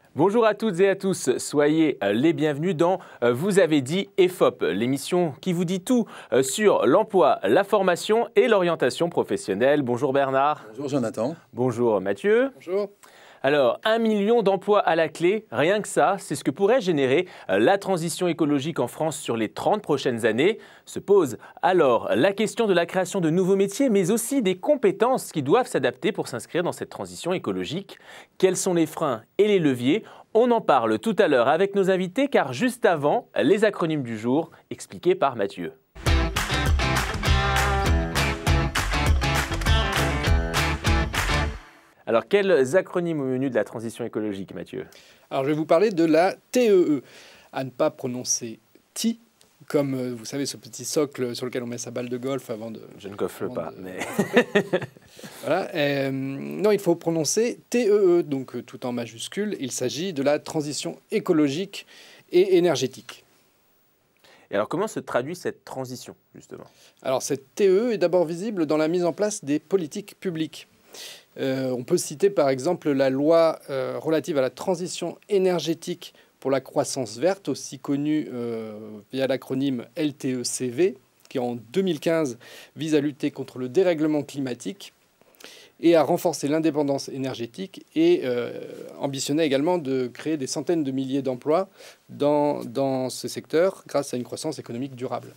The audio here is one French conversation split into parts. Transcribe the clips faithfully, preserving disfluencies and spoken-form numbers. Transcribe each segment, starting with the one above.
Bonjour à toutes et à tous, soyez les bienvenus dans Vous avez dit E F O P, l'émission qui vous dit tout sur l'emploi, la formation et l'orientation professionnelle. Bonjour Bernard. Bonjour Jonathan. Bonjour Mathieu. Bonjour. Alors, un million d'emplois à la clé, rien que ça, c'est ce que pourrait générer la transition écologique en France sur les trente prochaines années. Se pose alors la question de la création de nouveaux métiers, mais aussi des compétences qui doivent s'adapter pour s'inscrire dans cette transition écologique. Quels sont les freins et les leviers? On en parle tout à l'heure avec nos invités, car juste avant, les acronymes du jour expliqués par Mathieu. Alors, quels acronymes au menu de la transition écologique, Mathieu? Alors, je vais vous parler de la T E E, à ne pas prononcer T, comme vous savez, ce petit socle sur lequel on met sa balle de golf avant de... Je ne goffle pas, de... mais... voilà. Euh, non, il faut prononcer T E E, donc tout en majuscule. Il s'agit de la transition écologique et énergétique. Et alors, comment se traduit cette transition, justement? Alors, cette T E E est d'abord visible dans la mise en place des politiques publiques. Euh, on peut citer par exemple la loi euh, relative à la transition énergétique pour la croissance verte, aussi connue euh, via l'acronyme L T E C V, qui en deux mille quinze vise à lutter contre le dérèglement climatique et à renforcer l'indépendance énergétique et euh, ambitionnait également de créer des centaines de milliers d'emplois dans, dans ce secteur grâce à une croissance économique durable.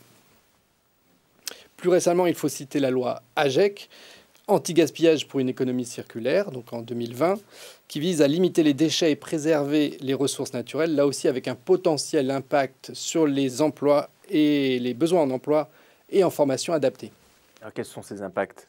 Plus récemment, il faut citer la loi AGEC, anti-gaspillage pour une économie circulaire, donc en deux mille vingt, qui vise à limiter les déchets et préserver les ressources naturelles, là aussi avec un potentiel impact sur les emplois et les besoins en emploi et en formation adaptée. Alors, quels sont ces impacts?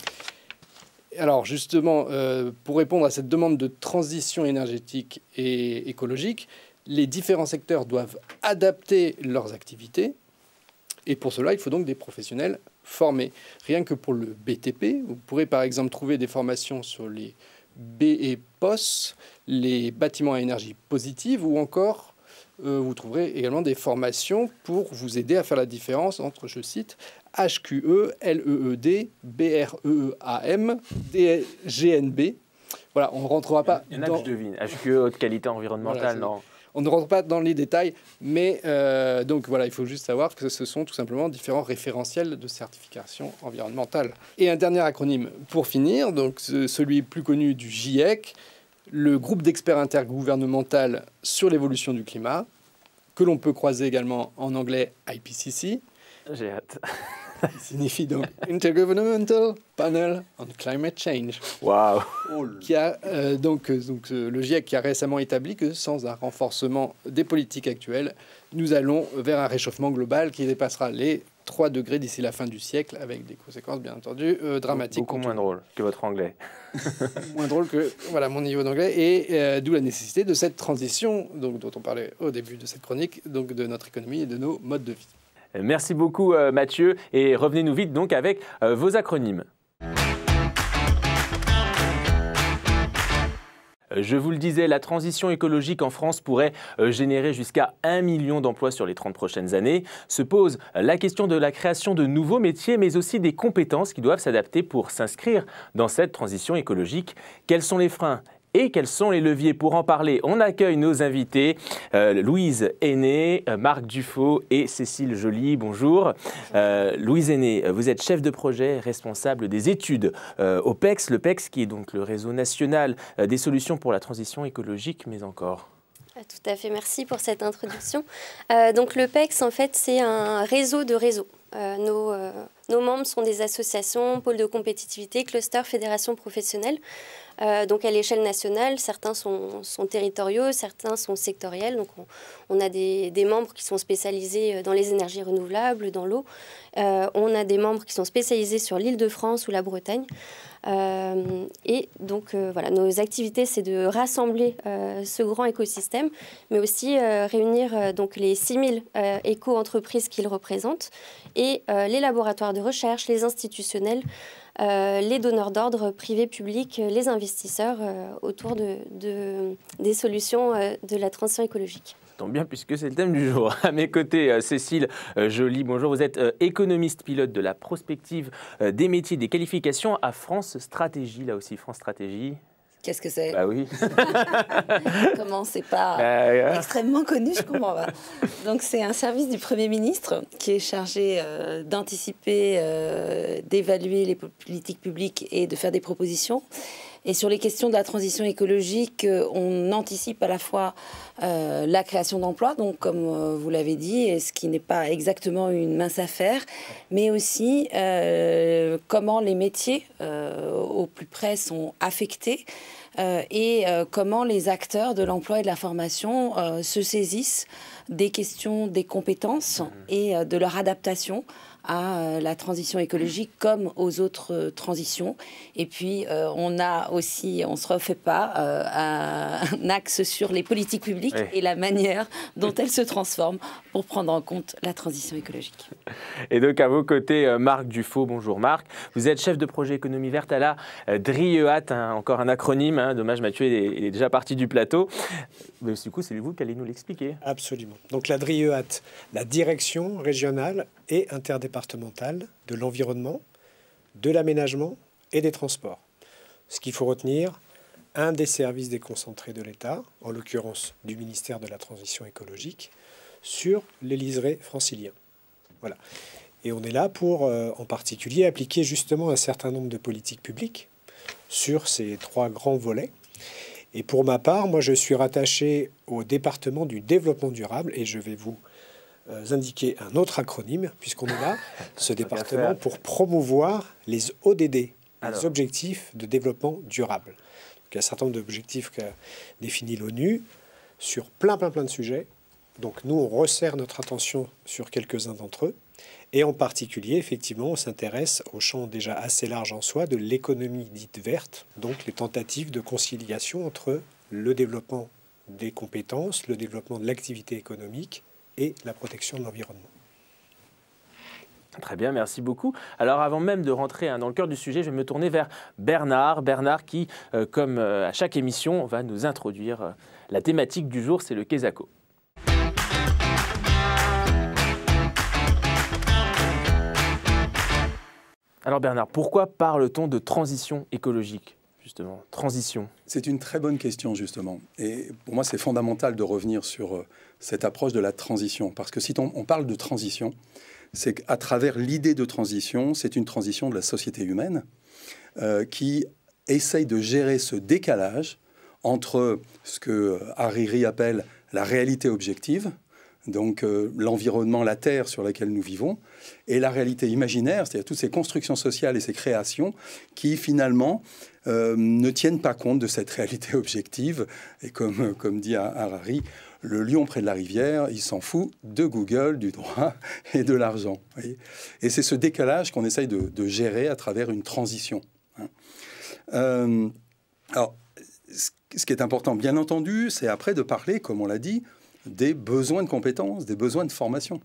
Alors justement, euh, pour répondre à cette demande de transition énergétique et écologique, les différents secteurs doivent adapter leurs activités. Et pour cela, il faut donc des professionnels formés. Rien que pour le B T P, vous pourrez par exemple trouver des formations sur les B et P O S, les bâtiments à énergie positive, ou encore euh, vous trouverez également des formations pour vous aider à faire la différence entre, je cite, H Q E, L E E D, B R E E A M, D G N B. Voilà, on ne rentrera pas Il y en a dans... que je devine. H Q E, haute qualité environnementale, Voilà, non? On ne rentre pas dans les détails, mais euh, donc voilà, il faut juste savoir que ce sont tout simplement différents référentiels de certification environnementale. Et un dernier acronyme pour finir, donc celui plus connu du GIEC, le groupe d'experts intergouvernemental sur l'évolution du climat, que l'on peut croiser également en anglais I P C C. J'ai hâte. Qui signifie donc Intergovernmental Panel on Climate Change. Waouh! Qui a euh, donc, donc euh, le GIEC qui a récemment établi que sans un renforcement des politiques actuelles, nous allons vers un réchauffement global qui dépassera les trois degrés d'ici la fin du siècle, avec des conséquences bien entendu euh, dramatiques. Beaucoup moins drôle que votre anglais. Moins drôle que voilà mon niveau d'anglais, et euh, d'où la nécessité de cette transition donc, dont on parlait au début de cette chronique, donc de notre économie et de nos modes de vie. Merci beaucoup euh, Mathieu, et revenez-nous vite donc avec euh, vos acronymes. Je vous le disais, la transition écologique en France pourrait euh, générer jusqu'à un million d'emplois sur les trente prochaines années. Se pose la question de la création de nouveaux métiers, mais aussi des compétences qui doivent s'adapter pour s'inscrire dans cette transition écologique. Quels sont les freins ? Et quels sont les leviers? Pour en parler, on accueille nos invités, euh, Louise Henné, euh, Marc Dufaux et Cécile Joly. Bonjour. Euh, Louise Henné, vous êtes chef de projet responsable des études euh, au P E X, le P E X qui est donc le réseau national euh, des solutions pour la transition écologique, mais encore. Tout à fait, merci pour cette introduction. Euh, donc le P E X, en fait, c'est un réseau de réseaux. Euh, nos, euh, nos membres sont des associations, pôles de compétitivité, clusters, fédérations professionnelles. Euh, donc à l'échelle nationale, certains sont, sont territoriaux, certains sont sectoriels. Donc on, on a des, des membres qui sont spécialisés dans les énergies renouvelables, dans l'eau. Euh, on a des membres qui sont spécialisés sur l'Île-de-France ou la Bretagne. Euh, et donc euh, voilà, nos activités, c'est de rassembler euh, ce grand écosystème, mais aussi euh, réunir euh, donc les six mille euh, éco-entreprises qu'ils représentent et euh, les laboratoires de recherche, les institutionnels, euh, les donneurs d'ordre privés, publics, les investisseurs euh, autour de, de, des solutions euh, de la transition écologique. Tant bien puisque c'est le thème du jour. À mes côtés, euh, Cécile euh, Joly, bonjour. Vous êtes euh, économiste pilote de la prospective euh, des métiers des qualifications à France Stratégie. Là aussi, France Stratégie. Qu'est-ce que c'est? Bah oui. Comment c'est pas euh, extrêmement connu, je comprends pas. Donc c'est un service du Premier ministre qui est chargé euh, d'anticiper, euh, d'évaluer les politiques publiques et de faire des propositions. Et sur les questions de la transition écologique, euh, on anticipe à la fois euh, la création d'emplois, donc comme euh, vous l'avez dit, et ce qui n'est pas exactement une mince affaire, mais aussi euh, comment les métiers euh, au plus près sont affectés euh, et euh, comment les acteurs de l'emploi et de la formation euh, se saisissent des questions des compétences et euh, de leur adaptation à la transition écologique comme aux autres transitions. Et puis, euh, on a aussi, on ne se refait pas, euh, un axe sur les politiques publiques oui. et la manière dont elles se transforment pour prendre en compte la transition écologique. Et donc, à vos côtés, Marc Dufaux. Bonjour Marc. Vous êtes chef de projet économie verte à la DRIEAT, hein, encore un acronyme. Hein, dommage, Mathieu, il est, il est déjà parti du plateau. Mais du coup, c'est vous qui allez nous l'expliquer. Absolument. Donc, la DRIEAT, la direction régionale et interdépartementale de l'environnement, de l'aménagement et des transports. Ce qu'il faut retenir, un des services déconcentrés de l'État, en l'occurrence du ministère de la Transition écologique, sur les liserés franciliens. Voilà. Et on est là pour, euh, en particulier, appliquer justement un certain nombre de politiques publiques sur ces trois grands volets. Et pour ma part, moi, je suis rattaché au département du développement durable et je vais vous euh, indiquer un autre acronyme, puisqu'on est là, ce département, pour promouvoir les O D D, les Alors. objectifs de développement durable. Donc, il y a un certain nombre d'objectifs qu'a défini l'ONU sur plein, plein, plein de sujets. Donc, nous, on resserre notre attention sur quelques-uns d'entre eux. Et en particulier, effectivement, on s'intéresse au champ déjà assez large en soi de l'économie dite verte, donc les tentatives de conciliation entre le développement des compétences, le développement de l'activité économique et la protection de l'environnement. Très bien, merci beaucoup. Alors avant même de rentrer hein, dans le cœur du sujet, je vais me tourner vers Bernard. Bernard qui, euh, comme euh, à chaque émission, va nous introduire euh, la thématique du jour, c'est le Quesaco. Alors Bernard, pourquoi parle-t-on de transition écologique, justement, transition? C'est une très bonne question, justement. Et pour moi, c'est fondamental de revenir sur cette approche de la transition. Parce que si on, on parle de transition, c'est qu'à travers l'idée de transition, c'est une transition de la société humaine euh, qui essaye de gérer ce décalage entre ce que Hariri appelle la réalité objective, donc euh, l'environnement, la terre sur laquelle nous vivons, et la réalité imaginaire, c'est-à-dire toutes ces constructions sociales et ces créations qui finalement euh, ne tiennent pas compte de cette réalité objective. Et comme, comme dit Harari, le lion près de la rivière, il s'en fout de Google, du droit et de l'argent. Et c'est ce décalage qu'on essaye de, de gérer à travers une transition. Hein. Euh, alors, ce qui est important, bien entendu, c'est après de parler, comme on l'a dit, des besoins de compétences, des besoins de formation.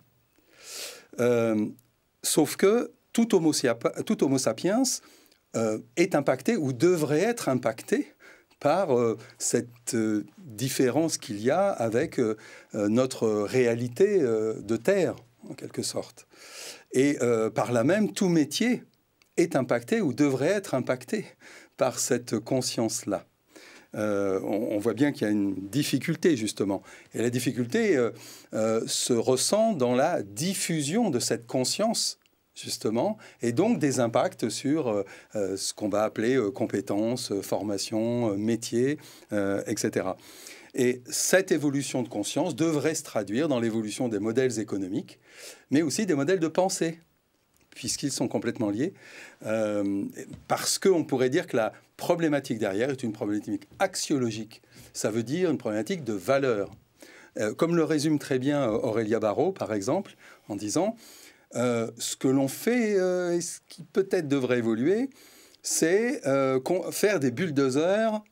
Euh, sauf que tout homo, tout homo sapiens euh, est impacté ou devrait être impacté par euh, cette euh, différence qu'il y a avec euh, notre réalité euh, de terre, en quelque sorte. Et euh, par là même, tout métier est impacté ou devrait être impacté par cette conscience-là. Euh, on, on voit bien qu'il y a une difficulté, justement. Et la difficulté euh, euh, se ressent dans la diffusion de cette conscience, justement, et donc des impacts sur euh, euh, ce qu'on va appeler euh, compétences, euh, formation, euh, métier, euh, et cetera. Et cette évolution de conscience devrait se traduire dans l'évolution des modèles économiques, mais aussi des modèles de pensée, puisqu'ils sont complètement liés, euh, parce qu'on pourrait dire que la problématique derrière est une problématique axiologique. Ça veut dire une problématique de valeur. Euh, comme le résume très bien Aurélia Barraud, par exemple, en disant euh, ce que l'on fait euh, et ce qui peut-être devrait évoluer, c'est euh, faire des bulldozers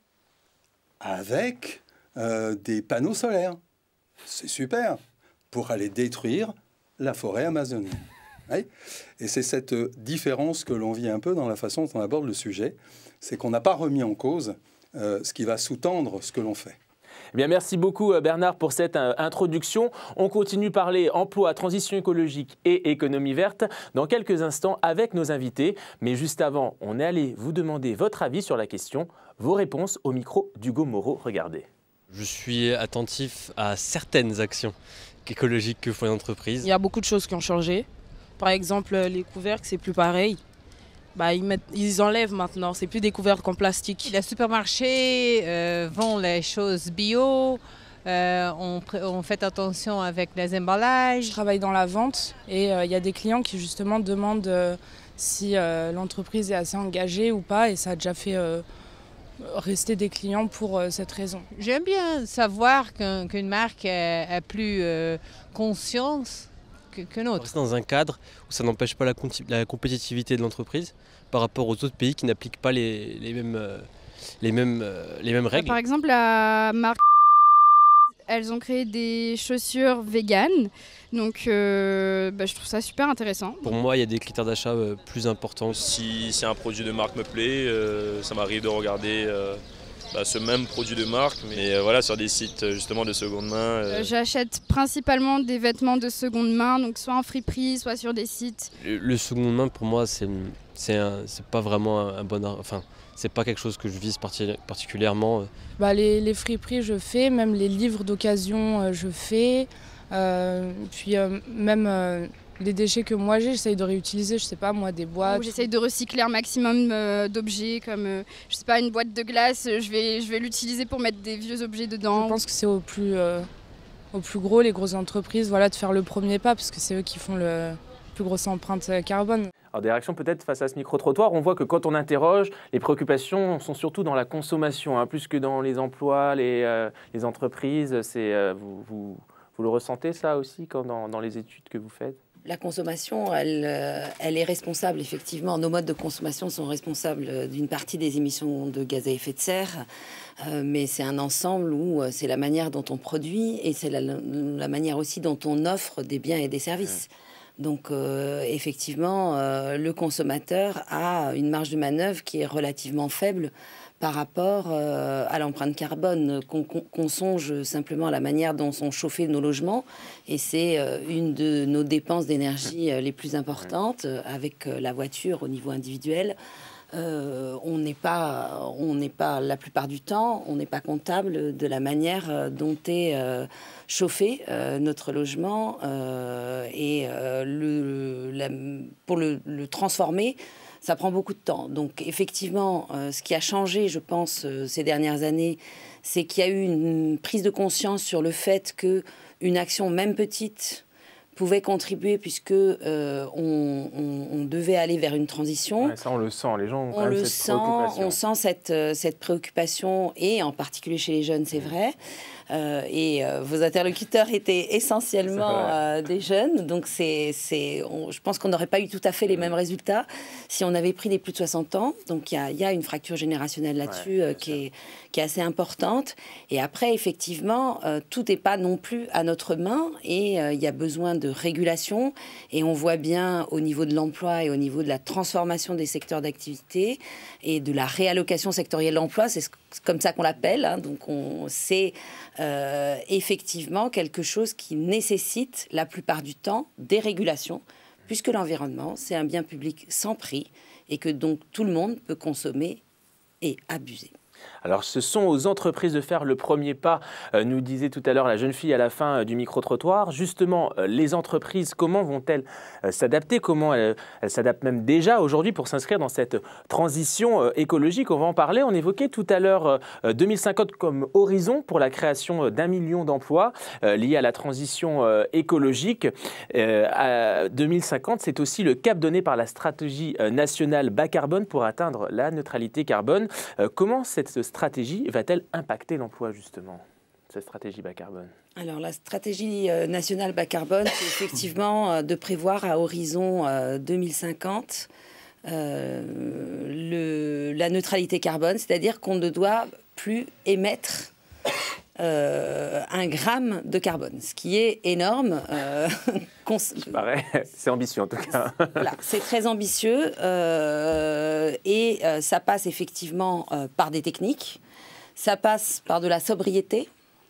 avec euh, des panneaux solaires. C'est super, pour aller détruire la forêt amazonienne. Oui. Et c'est cette différence que l'on vit un peu dans la façon dont on aborde le sujet, c'est qu'on n'a pas remis en cause euh, ce qui va sous-tendre ce que l'on fait. Eh bien, merci beaucoup Bernard pour cette euh, introduction. On continue à parler emploi, transition écologique et économie verte dans quelques instants avec nos invités. Mais juste avant, on est allé vous demander votre avis sur la question. Vos réponses au micro d'Hugo Moreau, regardez. Je suis attentif à certaines actions écologiques que font les entreprises. Il y a beaucoup de choses qui ont changé. Par exemple, les couvercles, c'est plus pareil. Bah, ils, mettent, ils enlèvent maintenant, c'est plus des couvercles en plastique. Les supermarchés euh, vendent les choses bio, euh, on, on fait attention avec les emballages. Je travaille dans la vente et il euh, y a des clients qui justement demandent euh, si euh, l'entreprise est assez engagée ou pas, et ça a déjà fait euh, rester des clients pour euh, cette raison. J'aime bien savoir qu'un, qu'une marque a, a plus euh, conscience que, que notre. C'est dans un cadre où ça n'empêche pas la, la compétitivité de l'entreprise par rapport aux autres pays qui n'appliquent pas les, les, mêmes, euh, les, mêmes, euh, les mêmes règles. Par exemple, la marque, elles ont créé des chaussures véganes, donc euh, bah, je trouve ça super intéressant. Pour moi, il y a des critères d'achat euh, plus importants. Si, si un produit de marque me plaît, euh, ça m'arrive de regarder euh, bah, ce même produit de marque, mais euh, voilà, sur des sites justement de seconde main. Euh... Euh, j'achète principalement des vêtements de seconde main, donc soit en friperie, soit sur des sites. Le, le seconde main, pour moi, c'est, c'est, un, c'est pas vraiment un, un bon... Enfin, c'est pas quelque chose que je vise parti, particulièrement. Bah, les, les friperies, je fais, même les livres d'occasion, euh, je fais. Euh, puis euh, même euh, les déchets que moi j'ai, j'essaye de réutiliser, je sais pas moi, des boîtes. J'essaye de recycler un maximum euh, d'objets, comme euh, je sais pas, une boîte de glace, je vais, je vais l'utiliser pour mettre des vieux objets dedans. Je pense que c'est au plus, euh, au plus gros, les grosses entreprises, voilà, de faire le premier pas, parce que c'est eux qui font le plus grosse empreinte carbone. Alors des réactions peut-être face à ce micro-trottoir, on voit que quand on interroge, les préoccupations sont surtout dans la consommation, hein, plus que dans les emplois, les, euh, les entreprises. C'est, euh, vous, vous, vous le ressentez ça aussi quand dans, dans les études que vous faites ? La consommation, elle, euh, elle est responsable, effectivement. Nos modes de consommation sont responsables d'une partie des émissions de gaz à effet de serre, euh, mais c'est un ensemble où euh, c'est la manière dont on produit et c'est la, la manière aussi dont on offre des biens et des services. Mmh. Donc, euh, effectivement, euh, le consommateur a une marge de manœuvre qui est relativement faible par rapport euh, à l'empreinte carbone. Qu'on, qu'on songe simplement à la manière dont sont chauffés nos logements. Et c'est euh, une de nos dépenses d'énergie euh, les plus importantes, euh, avec euh, la voiture au niveau individuel. Euh, on n'est pas, on n'est pas, la plupart du temps, on n'est pas comptable de la manière dont est euh, chauffé euh, notre logement euh, et euh, le, la, pour le, le transformer, ça prend beaucoup de temps. Donc effectivement, euh, ce qui a changé, je pense, euh, ces dernières années, c'est qu'il y a eu une prise de conscience sur le fait que une action, même petite, pouvait contribuer puisque euh, on, on, on devait aller vers une transition. Ouais, ça on le sent, les gens ont quand on même le cette sent, préoccupation. on sent cette, cette préoccupation et en particulier chez les jeunes, c'est vrai. Euh, et euh, vos interlocuteurs étaient essentiellement euh, des jeunes, donc c'est, c'est, on, je pense qu'on n'aurait pas eu tout à fait les mêmes résultats si on avait pris des plus de soixante ans. Donc il y a, y a une fracture générationnelle là-dessus ouais, euh, qui, est, qui est assez importante. Et après, effectivement, euh, tout n'est pas non plus à notre main et il euh, y a besoin de régulation. Et on voit bien au niveau de l'emploi et au niveau de la transformation des secteurs d'activité et de la réallocation sectorielle d'emploi, c'est comme ça qu'on l'appelle. Hein, donc on sait Euh, effectivement quelque chose qui nécessite la plupart du temps des régulations, puisque l'environnement, c'est un bien public sans prix et que donc tout le monde peut consommer et abuser. Alors, ce sont aux entreprises de faire le premier pas, euh, nous disait tout à l'heure la jeune fille à la fin euh, du micro-trottoir. Justement, euh, les entreprises, comment vont-elles euh, s'adapter ? Comment elles, elles s'adaptent même déjà aujourd'hui pour s'inscrire dans cette transition euh, écologique ? On va en parler. On évoquait tout à l'heure euh, deux mille cinquante comme horizon pour la création d'un million d'emplois euh, liés à la transition euh, écologique. Euh, à deux mille cinquante, c'est aussi le cap donné par la stratégie euh, nationale bas carbone pour atteindre la neutralité carbone. Euh, comment cette stratégie va-t-elle impacter l'emploi, justement, cette stratégie bas carbone ? Alors, la stratégie nationale bas carbone, c'est effectivement de prévoir à horizon deux mille cinquante euh, le, la neutralité carbone, c'est-à-dire qu'on ne doit plus émettre Euh, un gramme de carbone, ce qui est énorme. Euh, cons... paraît, c'est ambitieux en tout cas. Voilà, c'est très ambitieux euh, et euh, ça passe effectivement euh, par des techniques, ça passe par de la sobriété,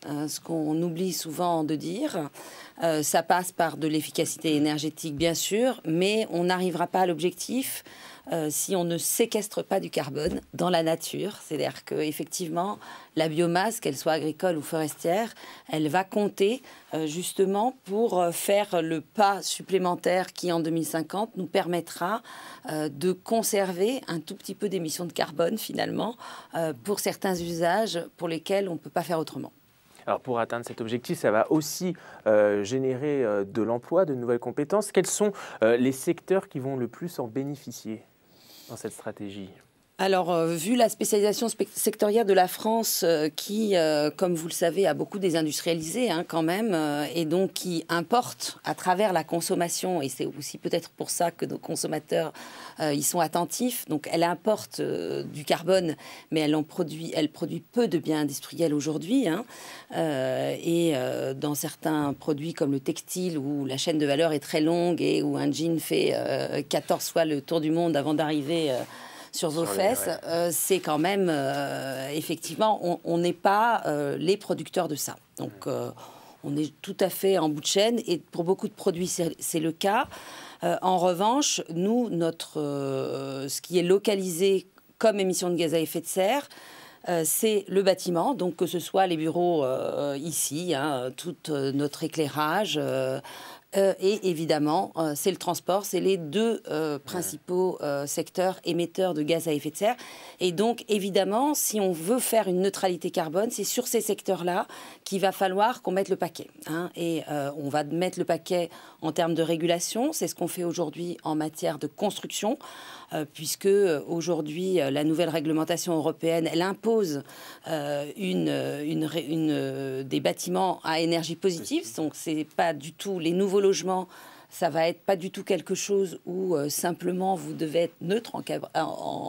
euh, ce qu'on oublie souvent de dire. Euh, ça passe par de l'efficacité énergétique, bien sûr, mais on n'arrivera pas à l'objectif euh, si on ne séquestre pas du carbone dans la nature. C'est-à-dire qu'effectivement, la biomasse, qu'elle soit agricole ou forestière, elle va compter euh, justement pour faire le pas supplémentaire qui, en deux mille cinquante, nous permettra euh, de conserver un tout petit peu d'émissions de carbone, finalement, euh, pour certains usages pour lesquels on ne peut pas faire autrement. Alors pour atteindre cet objectif, ça va aussi euh, générer euh, de l'emploi, de nouvelles compétences. Quels sont euh, les secteurs qui vont le plus en bénéficier dans cette stratégie ? Alors, euh, vu la spécialisation sectorielle de la France, euh, qui, euh, comme vous le savez, a beaucoup désindustrialisé hein, quand même, euh, et donc qui importe à travers la consommation, et c'est aussi peut-être pour ça que nos consommateurs euh, y sont attentifs. Donc, elle importe euh, du carbone, mais elle en produit, elle produit peu de biens industriels aujourd'hui. Hein, euh, et euh, dans certains produits comme le textile, où la chaîne de valeur est très longue et où un jean fait euh, quatorze fois le tour du monde avant d'arriver... Euh, sur vos sur fesses, les, ouais. euh, c'est quand même, euh, effectivement, on n'est pas euh, les producteurs de ça. Donc, euh, on est tout à fait en bout de chaîne, et pour beaucoup de produits, c'est le cas. Euh, en revanche, nous, notre, euh, ce qui est localisé comme émissions de gaz à effet de serre, Euh, c'est le bâtiment, donc que ce soit les bureaux euh, ici, hein, tout euh, notre éclairage, euh, euh, et évidemment, euh, c'est le transport, c'est les deux euh, principaux euh, secteurs émetteurs de gaz à effet de serre. Et donc, évidemment, si on veut faire une neutralité carbone, c'est sur ces secteurs-là qu'il va falloir qu'on mette le paquet. Hein, et euh, on va mettre le paquet en termes de régulation, c'est ce qu'on fait aujourd'hui en matière de construction. Euh, puisque aujourd'hui, la nouvelle réglementation européenne, elle impose euh, une, une, une, une, des bâtiments à énergie positive. Donc, c'est pas du tout les nouveaux logements. Ça va être pas du tout quelque chose où euh, simplement vous devez être neutre en, en,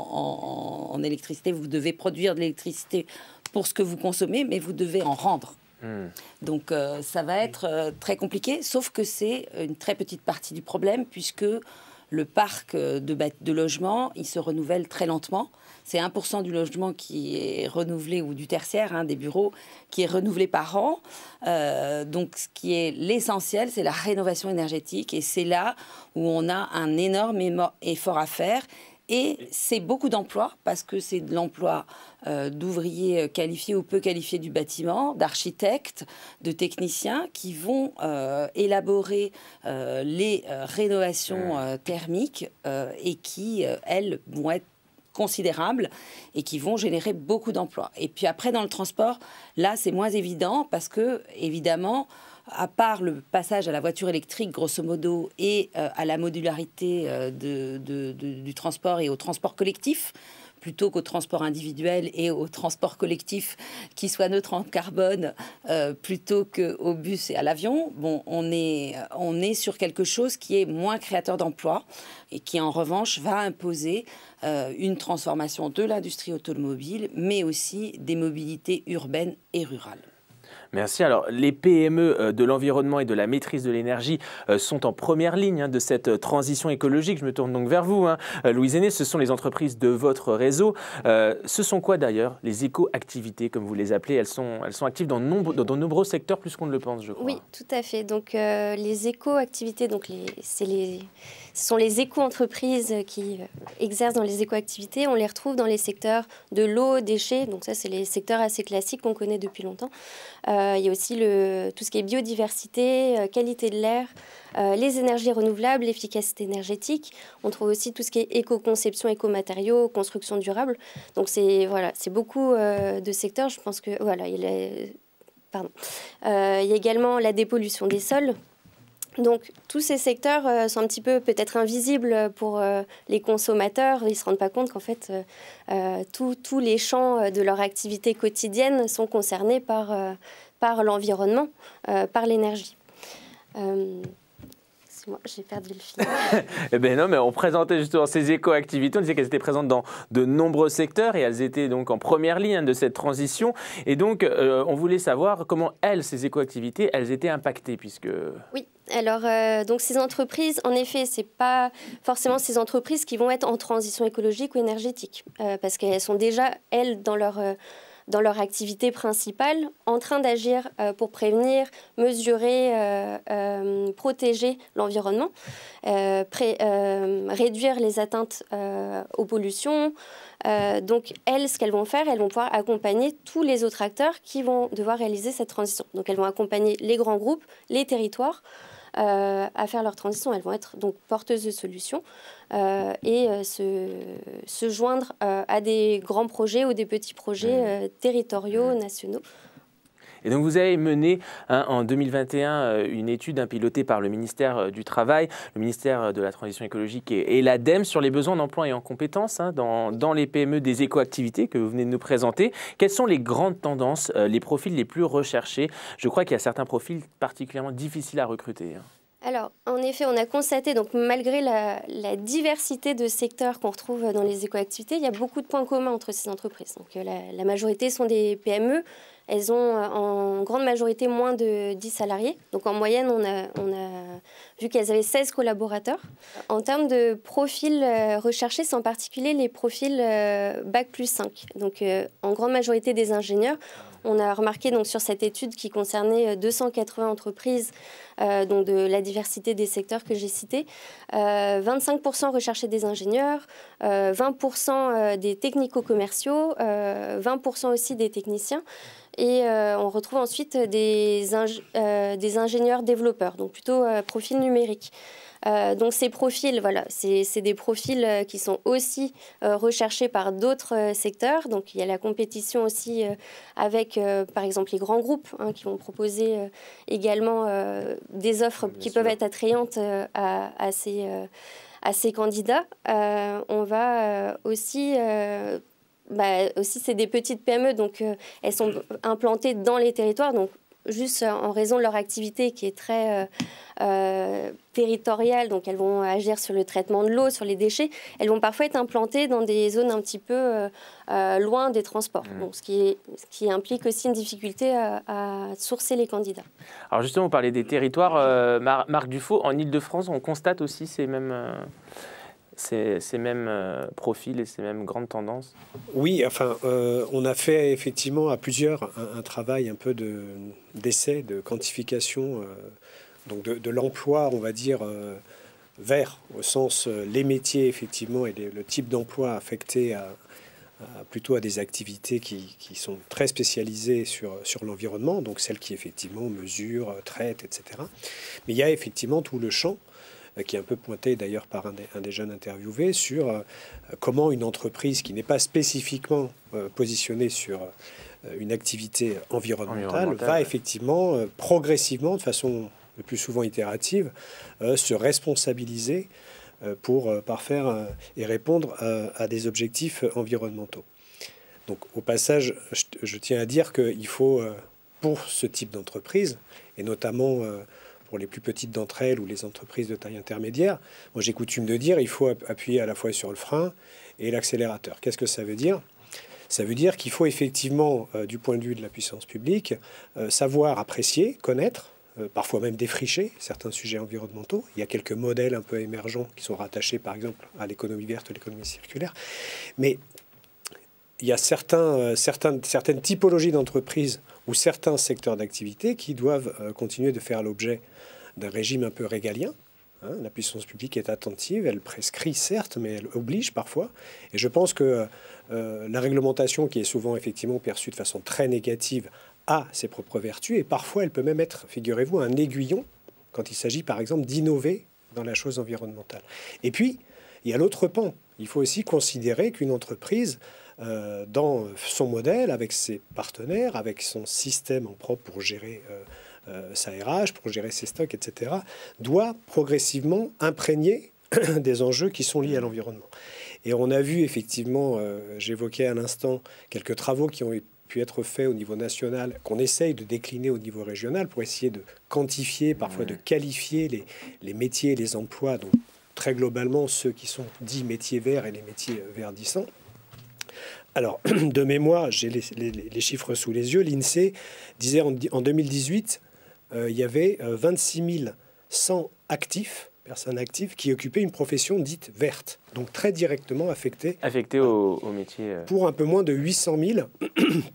en, en électricité. Vous devez produire de l'électricité pour ce que vous consommez, mais vous devez en rendre. Mmh. Donc, euh, ça va être euh, très compliqué, sauf que c'est une très petite partie du problème, puisque le parc de, de logements, il se renouvelle très lentement. C'est un pour cent du logement qui est renouvelé, ou du tertiaire, hein, des bureaux, qui est renouvelé par an. Euh, donc, ce qui est l'essentiel, c'est la rénovation énergétique. Et c'est là où on a un énorme effort à faire. Et c'est beaucoup d'emplois, parce que c'est de l'emploi euh, d'ouvriers qualifiés ou peu qualifiés du bâtiment, d'architectes, de techniciens qui vont euh, élaborer euh, les euh, rénovations euh, thermiques euh, et qui, euh, elles, vont être considérables et qui vont générer beaucoup d'emplois. Et puis après, dans le transport, là, c'est moins évident parce que, évidemment, à part le passage à la voiture électrique, grosso modo, et euh, à la modularité euh, de, de, de, du transport et au transport collectif, plutôt qu'au transport individuel et au transport collectif qui soit neutre en carbone, euh, plutôt qu'au bus et à l'avion, bon, on est, on est sur quelque chose qui est moins créateur d'emplois et qui, en revanche, va imposer euh, une transformation de l'industrie automobile, mais aussi des mobilités urbaines et rurales. Merci. Alors, les P M E de l'environnement et de la maîtrise de l'énergie sont en première ligne hein, de cette transition écologique. Je me tourne donc vers vous, hein. Louise Henné, ce sont les entreprises de votre réseau. Euh, ce sont quoi d'ailleurs les éco-activités, comme vous les appelez? Elles sont, elles sont actives dans, nombre, dans de nombreux secteurs, plus qu'on ne le pense, je crois. Oui, tout à fait. Donc, euh, les éco-activités, donc les, c'est les, ce sont les éco-entreprises qui exercent dans les éco-activités. On les retrouve dans les secteurs de l'eau, déchets. Donc ça, c'est les secteurs assez classiques qu'on connaît depuis longtemps. Euh, il y a aussi le, tout ce qui est biodiversité, euh, qualité de l'air, euh, les énergies renouvelables, l'efficacité énergétique. On trouve aussi tout ce qui est éco-conception, éco-matériaux, construction durable. Donc c'est voilà, c'est beaucoup euh, de secteurs. Je pense que voilà, il est, pardon. Euh, il y a également la dépollution des sols. Donc, tous ces secteurs euh, sont un petit peu peut-être invisibles pour euh, les consommateurs. Ils ne se rendent pas compte qu'en fait, euh, tous les champs de leur activité quotidienne sont concernés par, euh, par l'environnement, euh, par l'énergie. Euh, Excuse-moi, j'ai perdu le fil. Eh bien non, mais on présentait justement ces éco-activités. On disait qu'elles étaient présentes dans de nombreux secteurs et elles étaient donc en première ligne de cette transition. Et donc, euh, on voulait savoir comment elles, ces éco-activités, elles étaient impactées puisque... Oui. Alors, euh, donc ces entreprises, en effet, ce n'est pas forcément ces entreprises qui vont être en transition écologique ou énergétique, euh, parce qu'elles sont déjà, elles, dans leur, euh, dans leur activité principale, en train d'agir euh, pour prévenir, mesurer, euh, euh, protéger l'environnement, euh, euh, réduire les atteintes euh, aux pollutions. Euh, donc, elles, ce qu'elles vont faire, elles vont pouvoir accompagner tous les autres acteurs qui vont devoir réaliser cette transition. Donc, elles vont accompagner les grands groupes, les territoires, Euh, à faire leur transition. Elles vont être donc porteuses de solutions euh, et euh, se, se joindre euh, à des grands projets ou des petits projets euh, territoriaux, nationaux. Et donc vous avez mené hein, en deux mille vingt et un une étude hein, pilotée par le ministère du Travail, le ministère de la Transition écologique et, et l'ADEME sur les besoins d'emploi et en compétences hein, dans, dans les P M E des écoactivités que vous venez de nous présenter. Quelles sont les grandes tendances, euh, les profils les plus recherchés? Je crois qu'il y a certains profils particulièrement difficiles à recruter. Hein. Alors, en effet, on a constaté, donc malgré la, la diversité de secteurs qu'on retrouve dans les écoactivités, il y a beaucoup de points communs entre ces entreprises. Donc, la, la majorité sont des P M E. Elles ont en grande majorité moins de dix salariés. Donc, en moyenne, on a, on a vu qu'elles avaient seize collaborateurs. En termes de profils recherchés, c'est en particulier les profils bac plus cinq. Donc, en grande majorité des ingénieurs. On a remarqué donc, sur cette étude qui concernait deux cent quatre-vingts entreprises, euh, donc de la diversité des secteurs que j'ai cités, euh, vingt-cinq pour cent recherchaient des ingénieurs, euh, vingt pour cent des technico-commerciaux, euh, vingt pour cent aussi des techniciens. Et euh, on retrouve ensuite des, ing euh, des ingénieurs développeurs, donc plutôt euh, profil numérique. Euh, donc ces profils, voilà, c'est des profils euh, qui sont aussi euh, recherchés par d'autres euh, secteurs. Donc il y a la compétition aussi euh, avec, euh, par exemple, les grands groupes hein, qui vont proposer euh, également euh, des offres Bien qui sûr. peuvent être attrayantes euh, à, à, ces, euh, à ces candidats. Euh, on va euh, aussi... Euh, bah, aussi, c'est des petites P M E, donc euh, elles sont implantées dans les territoires. Donc, juste en raison de leur activité qui est très euh, euh, territoriale, donc elles vont agir sur le traitement de l'eau, sur les déchets, elles vont parfois être implantées dans des zones un petit peu euh, euh, loin des transports, mmh. donc, ce, qui est, ce qui implique aussi une difficulté à, à sourcer les candidats. Alors justement, vous parlez des territoires, euh, Mar Marc Dufaux, en Ile-de-France, on constate aussi ces mêmes... Euh... Ces, ces mêmes euh, profils et ces mêmes grandes tendances? Oui, enfin, euh, on a fait effectivement à plusieurs un, un travail un peu d'essai, de, de quantification euh, donc de, de l'emploi, on va dire, euh, vert, au sens euh, les métiers effectivement et les, le type d'emploi affecté à, à, plutôt à des activités qui, qui sont très spécialisées sur, sur l'environnement, donc celles qui effectivement mesurent, traitent, et cetera. Mais il y a effectivement tout le champ qui est un peu pointé d'ailleurs par un des, un des jeunes interviewés, sur euh, comment une entreprise qui n'est pas spécifiquement euh, positionnée sur euh, une activité environnementale, environnementale va effectivement, euh, progressivement, de façon le plus souvent itérative, euh, se responsabiliser euh, pour euh, parfaire euh, et répondre à, à des objectifs environnementaux. Donc au passage, je, je tiens à dire qu'il faut, euh, pour ce type d'entreprise, et notamment... Euh, pour les plus petites d'entre elles ou les entreprises de taille intermédiaire, moi j'ai coutume de dire il faut appuyer à la fois sur le frein et l'accélérateur. Qu'est-ce que ça veut dire? Ça veut dire qu'il faut effectivement, euh, du point de vue de la puissance publique, euh, savoir apprécier, connaître, euh, parfois même défricher certains sujets environnementaux. Il y a quelques modèles un peu émergents qui sont rattachés par exemple à l'économie verte ou l'économie circulaire. Mais il y a certains, euh, certains, certaines typologies d'entreprises ou certains secteurs d'activité qui doivent euh, continuer de faire l'objet d'un régime un peu régalien. Hein, la puissance publique est attentive, elle prescrit certes, mais elle oblige parfois. Et je pense que euh, la réglementation, qui est souvent effectivement perçue de façon très négative, a ses propres vertus. Et parfois, elle peut même être, figurez-vous, un aiguillon quand il s'agit par exemple d'innover dans la chose environnementale. Et puis, il y a l'autre pan. Il faut aussi considérer qu'une entreprise, euh, dans son modèle, avec ses partenaires, avec son système en propre pour gérer... Euh, Euh, sa R H, pour gérer ses stocks, et cetera, doit progressivement imprégner des enjeux qui sont liés à l'environnement. Et on a vu effectivement, euh, j'évoquais à l'instant, quelques travaux qui ont pu être faits au niveau national, qu'on essaye de décliner au niveau régional pour essayer de quantifier, parfois de qualifier les, les métiers et les emplois, donc très globalement ceux qui sont dits métiers verts et les métiers verdissants. Alors, de mémoire, j'ai les, les, les chiffres sous les yeux, l'INSEE disait en, en deux mille dix-huit, Euh, il y avait euh, vingt-six mille cent actifs, personnes actives, qui occupaient une profession dite verte, donc très directement affectée affectée au, au métier. Euh... Pour un peu moins de huit cent mille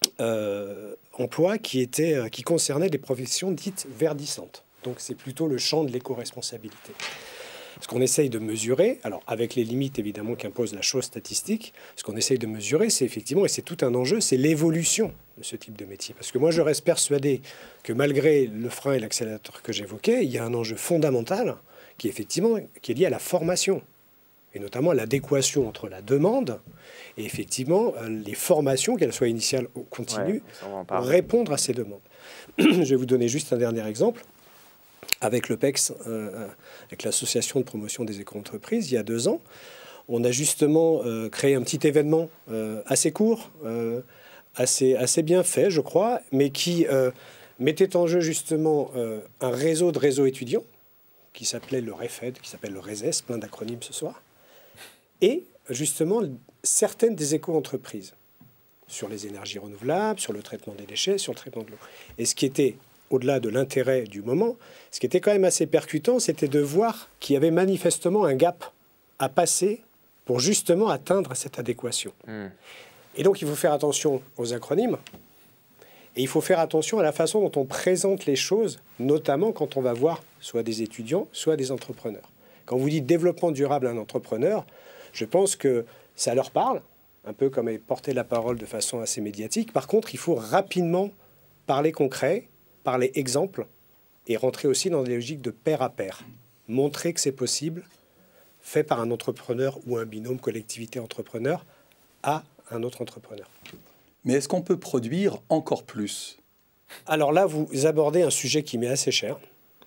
euh, emploi qui, était, euh, qui concernait des professions dites verdissantes. Donc c'est plutôt le champ de l'éco-responsabilité. Ce qu'on essaye de mesurer, alors avec les limites évidemment qu'impose la chose statistique, ce qu'on essaye de mesurer, c'est effectivement, et c'est tout un enjeu, c'est l'évolution de ce type de métier. Parce que moi, je reste persuadé que malgré le frein et l'accélérateur que j'évoquais, il y a un enjeu fondamental qui est effectivement qui est lié à la formation, et notamment à l'adéquation entre la demande et effectivement les formations, qu'elles soient initiales ou continues, ouais, pour répondre à ces demandes. Je vais vous donner juste un dernier exemple. Avec le P E X, euh, avec l'Association de promotion des éco-entreprises, il y a deux ans, on a justement euh, créé un petit événement euh, assez court, euh, assez, assez bien fait, je crois, mais qui euh, mettait en jeu justement euh, un réseau de réseaux étudiants qui s'appelait le REFED, qui s'appelle le RESES, plein d'acronymes ce soir, et justement certaines des éco-entreprises sur les énergies renouvelables, sur le traitement des déchets, sur le traitement de l'eau. Et ce qui était au-delà de l'intérêt du moment, ce qui était quand même assez percutant, c'était de voir qu'il y avait manifestement un gap à passer pour justement atteindre cette adéquation. Mmh. Et donc, il faut faire attention aux acronymes et il faut faire attention à la façon dont on présente les choses, notamment quand on va voir soit des étudiants, soit des entrepreneurs. Quand vous dites développement durable à un entrepreneur, je pense que ça leur parle, un peu comme porter la parole de façon assez médiatique. Par contre, il faut rapidement parler concret, parler exemple et rentrer aussi dans des logiques de pair à pair. Montrer que c'est possible, fait par un entrepreneur ou un binôme collectivité-entrepreneur à un autre entrepreneur. Mais est-ce qu'on peut produire encore plus? Alors là, vous abordez un sujet qui m'est assez cher.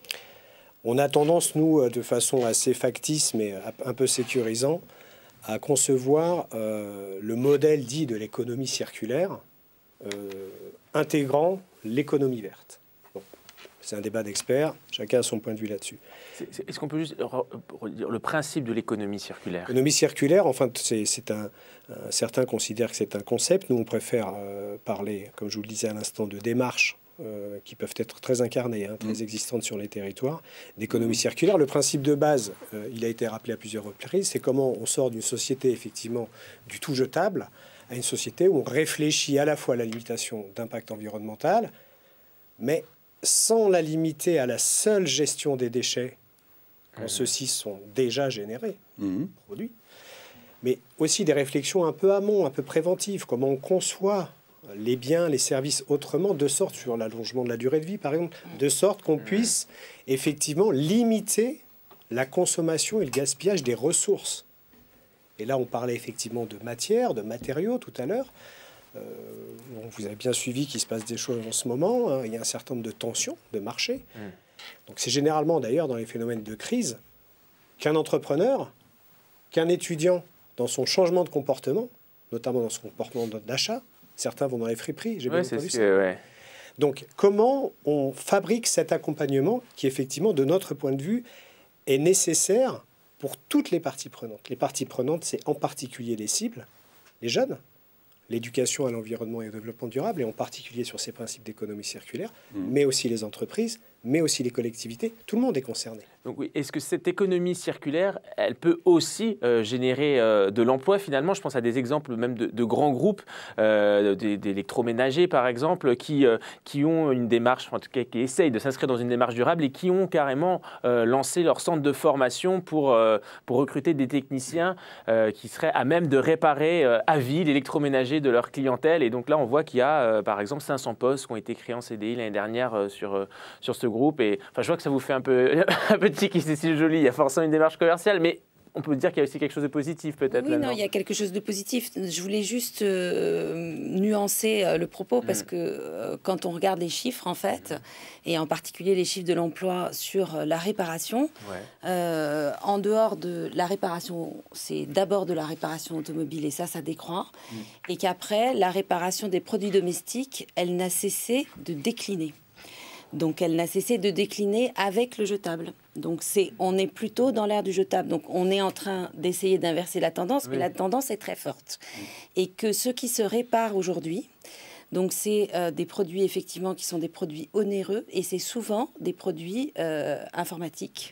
On a tendance, nous, de façon assez factice, mais un peu sécurisant, à concevoir euh, le modèle dit de l'économie circulaire, euh, intégrant l'économie verte. Bon, c'est un débat d'experts, chacun a son point de vue là-dessus. Est-ce qu'on peut juste redire le principe de l'économie circulaire? L'économie circulaire, enfin, c'est un, un... Certains considèrent que c'est un concept. Nous, on préfère euh, parler, comme je vous le disais à l'instant, de démarches euh, qui peuvent être très incarnées, hein, très mmh. existantes sur les territoires. D'économie mmh. circulaire, le principe de base, euh, il a été rappelé à plusieurs reprises, c'est comment on sort d'une société, effectivement, du tout jetable, à une société où on réfléchit à la fois à la limitation d'impact environnemental, mais sans la limiter à la seule gestion des déchets, quand mmh. ceux-ci sont déjà générés, mmh. produits, mais aussi des réflexions un peu amont, un peu préventives, comment on conçoit les biens, les services autrement, de sorte, sur l'allongement de la durée de vie, par exemple, de sorte qu'on puisse effectivement limiter la consommation et le gaspillage des ressources. Et là, on parlait effectivement de matière, de matériaux tout à l'heure. Euh, vous avez bien suivi qu'il se passe des choses en ce moment. Hein. Il y a un certain nombre de tensions de marché. Mmh. Donc c'est généralement d'ailleurs dans les phénomènes de crise qu'un entrepreneur, qu'un étudiant dans son changement de comportement, notamment dans son comportement d'achat, certains vont dans les friperies, j'ai bien ouais, entendu ça. Que, ouais. Donc comment on fabrique cet accompagnement qui effectivement, de notre point de vue, est nécessaire pour toutes les parties prenantes. Les parties prenantes, c'est en particulier les cibles, les jeunes, l'éducation à l'environnement et au développement durable, et en particulier sur ces principes d'économie circulaire, mmh. mais aussi les entreprises, mais aussi les collectivités. Tout le monde est concerné. Donc oui, est-ce que cette économie circulaire, elle peut aussi euh, générer euh, de l'emploi finalement? Je pense à des exemples même de, de grands groupes, euh, d'électroménagers par exemple, qui, euh, qui ont une démarche, en tout cas qui essayent de s'inscrire dans une démarche durable et qui ont carrément euh, lancé leur centre de formation pour, euh, pour recruter des techniciens euh, qui seraient à même de réparer euh, à vie l'électroménager de leur clientèle. Et donc là, on voit qu'il y a euh, par exemple cinq cents postes qui ont été créés en C D I l'année dernière euh, sur, euh, sur ce groupe. Et enfin, je vois que ça vous fait un peu un petit qui c'est si joli. Il y a forcément une démarche commerciale, mais on peut dire qu'il y a aussi quelque chose de positif peut-être. Oui, non, il y a quelque chose de positif. Je voulais juste euh, nuancer euh, le propos parce mmh. que euh, quand on regarde les chiffres en fait, mmh. et en particulier les chiffres de l'emploi sur euh, la réparation, ouais. euh, en dehors de la réparation, c'est d'abord de la réparation automobile et ça, ça décroît, mmh. et qu'après la réparation des produits domestiques, elle n'a cessé de décliner. Donc, elle n'a cessé de décliner avec le jetable. Donc, c'est, on est plutôt dans l'ère du jetable. Donc, on est en train d'essayer d'inverser la tendance, oui. mais la tendance est très forte. Oui. Et que ce qui se répare aujourd'hui, donc c'est euh, des produits effectivement qui sont des produits onéreux et c'est souvent des produits euh, informatiques.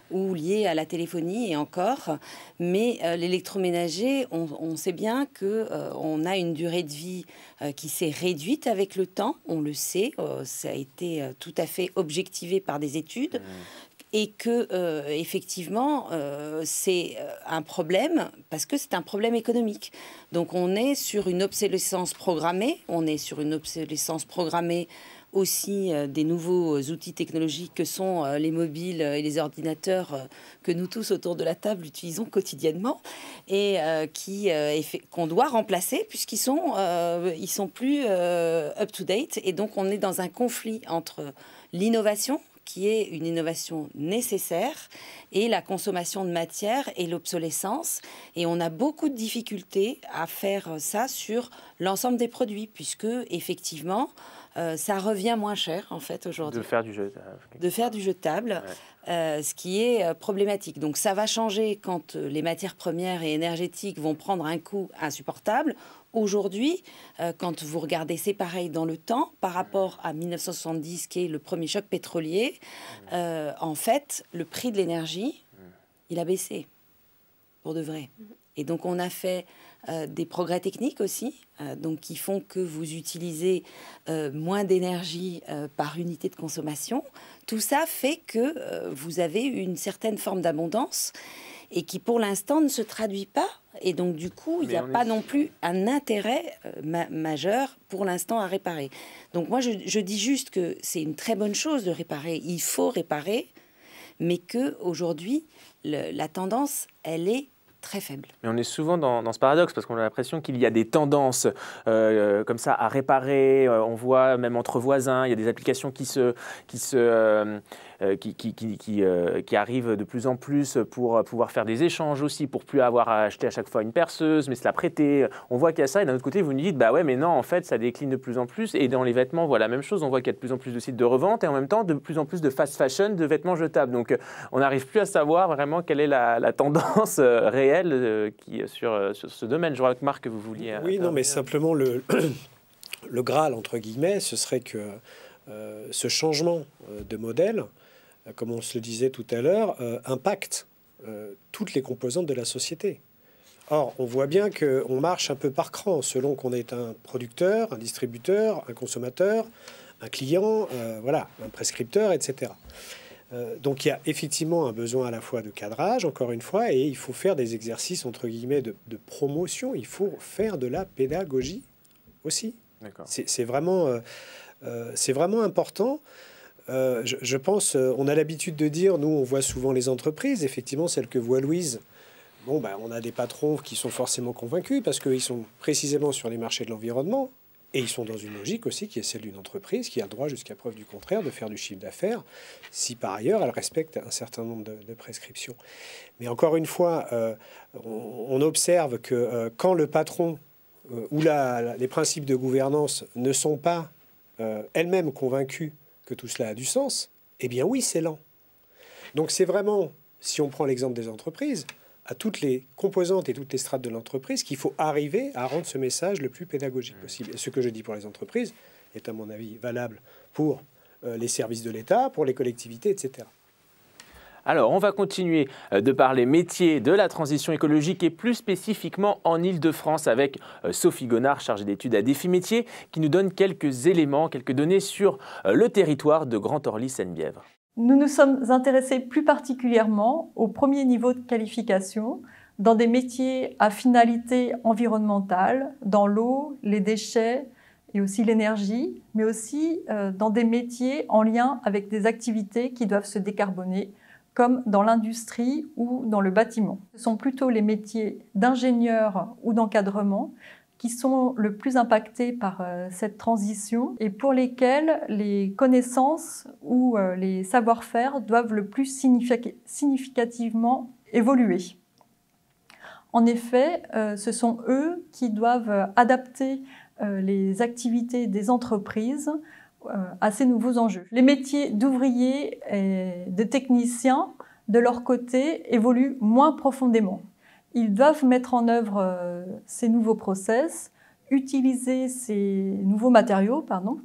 ou liées à la téléphonie et encore. Mais euh, l'électroménager, on, on sait bien qu'on euh, a une durée de vie euh, qui s'est réduite avec le temps, on le sait, euh, ça a été euh, tout à fait objectivé par des études. Mmh. Et que, euh, effectivement, euh, c'est un problème, parce que c'est un problème économique. Donc, on est sur une obsolescence programmée, on est sur une obsolescence programmée aussi euh, des nouveaux outils technologiques que sont euh, les mobiles et les ordinateurs euh, que nous tous autour de la table utilisons quotidiennement et euh, qui, euh, qu'on doit remplacer puisqu'ils sont, euh, ils sont plus euh, up-to-date. Et donc, on est dans un conflit entre l'innovation, qui est une innovation nécessaire, et la consommation de matière et l'obsolescence. Et on a beaucoup de difficultés à faire ça sur l'ensemble des produits, puisque, effectivement, euh, ça revient moins cher, en fait, aujourd'hui. De faire du jeu. De faire du jetable, ouais. euh, ce qui est euh, problématique. Donc, ça va changer quand euh, les matières premières et énergétiques vont prendre un coût insupportable. Aujourd'hui, euh, quand vous regardez, c'est pareil dans le temps, par rapport à mille neuf cent soixante-dix, qui est le premier choc pétrolier, euh, en fait, le prix de l'énergie, il a baissé, pour de vrai. Et donc, on a fait euh, des progrès techniques aussi, euh, donc qui font que vous utilisez euh, moins d'énergie euh, par unité de consommation. Tout ça fait que euh, vous avez une certaine forme d'abondance et qui, pour l'instant, ne se traduit pas. Et donc, du coup, il n'y a pas est... non plus un intérêt euh, ma majeur, pour l'instant, à réparer. Donc, moi, je, je dis juste que c'est une très bonne chose de réparer. Il faut réparer, mais qu'aujourd'hui, la tendance, elle est très faible. Mais on est souvent dans, dans ce paradoxe parce qu'on a l'impression qu'il y a des tendances euh, comme ça à réparer. Euh, on voit même entre voisins, il y a des applications qui se, qui se, euh, qui, qui, qui, qui, euh, qui arrivent de plus en plus pour pouvoir faire des échanges aussi, pour plus avoir à acheter à chaque fois une perceuse, mais se la prêter. On voit qu'il y a ça et d'un autre côté, vous nous dites, bah ouais, mais non, en fait, ça décline de plus en plus. Et dans les vêtements, on voit la même chose. On voit qu'il y a de plus en plus de sites de revente et en même temps de plus en plus de fast fashion, de vêtements jetables. Donc, on n'arrive plus à savoir vraiment quelle est la, la tendance euh, réelle qui, sur, sur ce domaine. Je vois que Marc, que vous vouliez... Oui, non, mais simplement le, le Graal, entre guillemets, ce serait que euh, ce changement de modèle, comme on se le disait tout à l'heure, euh, impacte euh, toutes les composantes de la société. Or, on voit bien qu'on marche un peu par cran, selon qu'on est un producteur, un distributeur, un consommateur, un client, euh, voilà, un prescripteur, et cetera. Euh, donc il y a effectivement un besoin à la fois de cadrage, encore une fois, et il faut faire des exercices, entre guillemets, de, de promotion. Il faut faire de la pédagogie aussi. C'est vraiment, euh, euh, c'est vraiment important. Euh, je, je pense, euh, on a l'habitude de dire, nous, on voit souvent les entreprises, effectivement, celles que voit Louise. Bon, ben, on a des patrons qui sont forcément convaincus parce qu'ils sont précisément sur les marchés de l'environnement. Et ils sont dans une logique aussi qui est celle d'une entreprise qui a le droit, jusqu'à preuve du contraire, de faire du chiffre d'affaires si par ailleurs elle respecte un certain nombre de, de prescriptions. Mais encore une fois, euh, on, on observe que euh, quand le patron euh, ou la, la, les principes de gouvernance ne sont pas euh, elles-mêmes convaincus que tout cela a du sens, eh bien oui, c'est lent. Donc c'est vraiment, si on prend l'exemple des entreprises, à toutes les composantes et toutes les strates de l'entreprise qu'il faut arriver à rendre ce message le plus pédagogique possible. Et ce que je dis pour les entreprises est, à mon avis, valable pour euh, les services de l'État, pour les collectivités, et cetera. Alors, on va continuer de parler métiers de la transition écologique et plus spécifiquement en Île-de-France avec Sophie Gonard, chargée d'études à Défi Métiers, qui nous donne quelques éléments, quelques données sur le territoire de Grand Orly-Seine-Bièvre. Nous nous sommes intéressés plus particulièrement au premier niveau de qualification dans des métiers à finalité environnementale, dans l'eau, les déchets et aussi l'énergie, mais aussi euh, dans des métiers en lien avec des activités qui doivent se décarboner, comme dans l'industrie ou dans le bâtiment. Ce sont plutôt les métiers d'ingénieur ou d'encadrement qui sont le plus impactés par euh, cette transition et pour lesquels les connaissances ou euh, les savoir-faire doivent le plus signific- significativement évoluer. En effet, euh, ce sont eux qui doivent adapter euh, les activités des entreprises euh, à ces nouveaux enjeux. Les métiers d'ouvriers et de techniciens, de leur côté, évoluent moins profondément. Ils doivent mettre en œuvre euh, ces nouveaux process, utiliser ces nouveaux matériaux, pardon,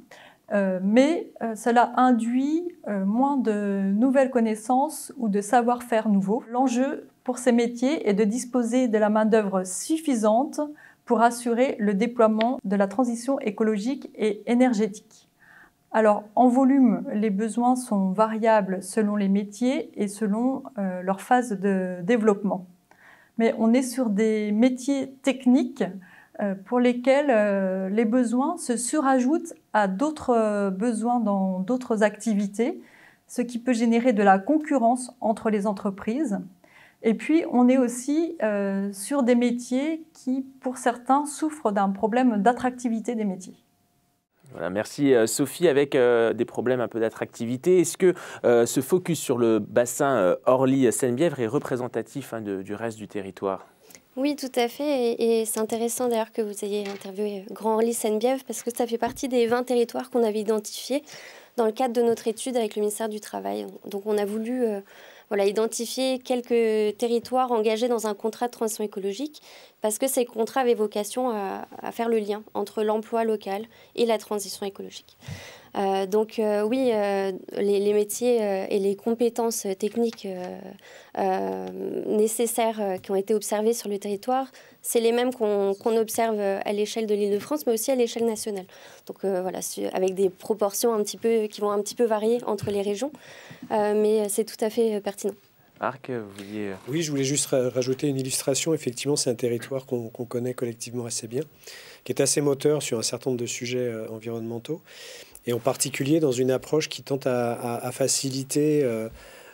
euh, mais euh, cela induit euh, moins de nouvelles connaissances ou de savoir-faire nouveaux. L'enjeu pour ces métiers est de disposer de la main-d'œuvre suffisante pour assurer le déploiement de la transition écologique et énergétique. Alors, en volume, les besoins sont variables selon les métiers et selon euh, leur phase de développement. Mais on est sur des métiers techniques euh, pour lesquels euh, les besoins se surajoutent à d'autres euh, besoins dans d'autres activités, ce qui peut générer de la concurrence entre les entreprises. Et puis, on est aussi euh, sur des métiers qui, pour certains, souffrent d'un problème d'attractivité des métiers. Voilà, merci Sophie. Avec euh, des problèmes un peu d'attractivité, est-ce que euh, ce focus sur le bassin euh, Orly-Seine-Bièvre est représentatif hein, de, du reste du territoire? Oui, tout à fait. Et, et c'est intéressant d'ailleurs que vous ayez interviewé Grand Orly-Seine-Bièvre parce que ça fait partie des vingt territoires qu'on avait identifiés dans le cadre de notre étude avec le ministère du Travail. Donc on a voulu euh, voilà, identifier quelques territoires engagés dans un contrat de transition écologique parce que ces contrats avaient vocation à, à faire le lien entre l'emploi local et la transition écologique. Euh, donc euh, oui, euh, les, les métiers euh, et les compétences techniques euh, euh, nécessaires euh, qui ont été observées sur le territoire, c'est les mêmes qu'on qu'on observe à l'échelle de l'Île-de-France, mais aussi à l'échelle nationale. Donc euh, voilà, avec des proportions un petit peu, qui vont un petit peu varier entre les régions, euh, mais c'est tout à fait pertinent. Marc, vous vouliez... Oui, je voulais juste rajouter une illustration. Effectivement, c'est un territoire qu'on qu'on connaît collectivement assez bien, qui est assez moteur sur un certain nombre de sujets euh, environnementaux, et en particulier dans une approche qui tente à, à, à faciliter euh,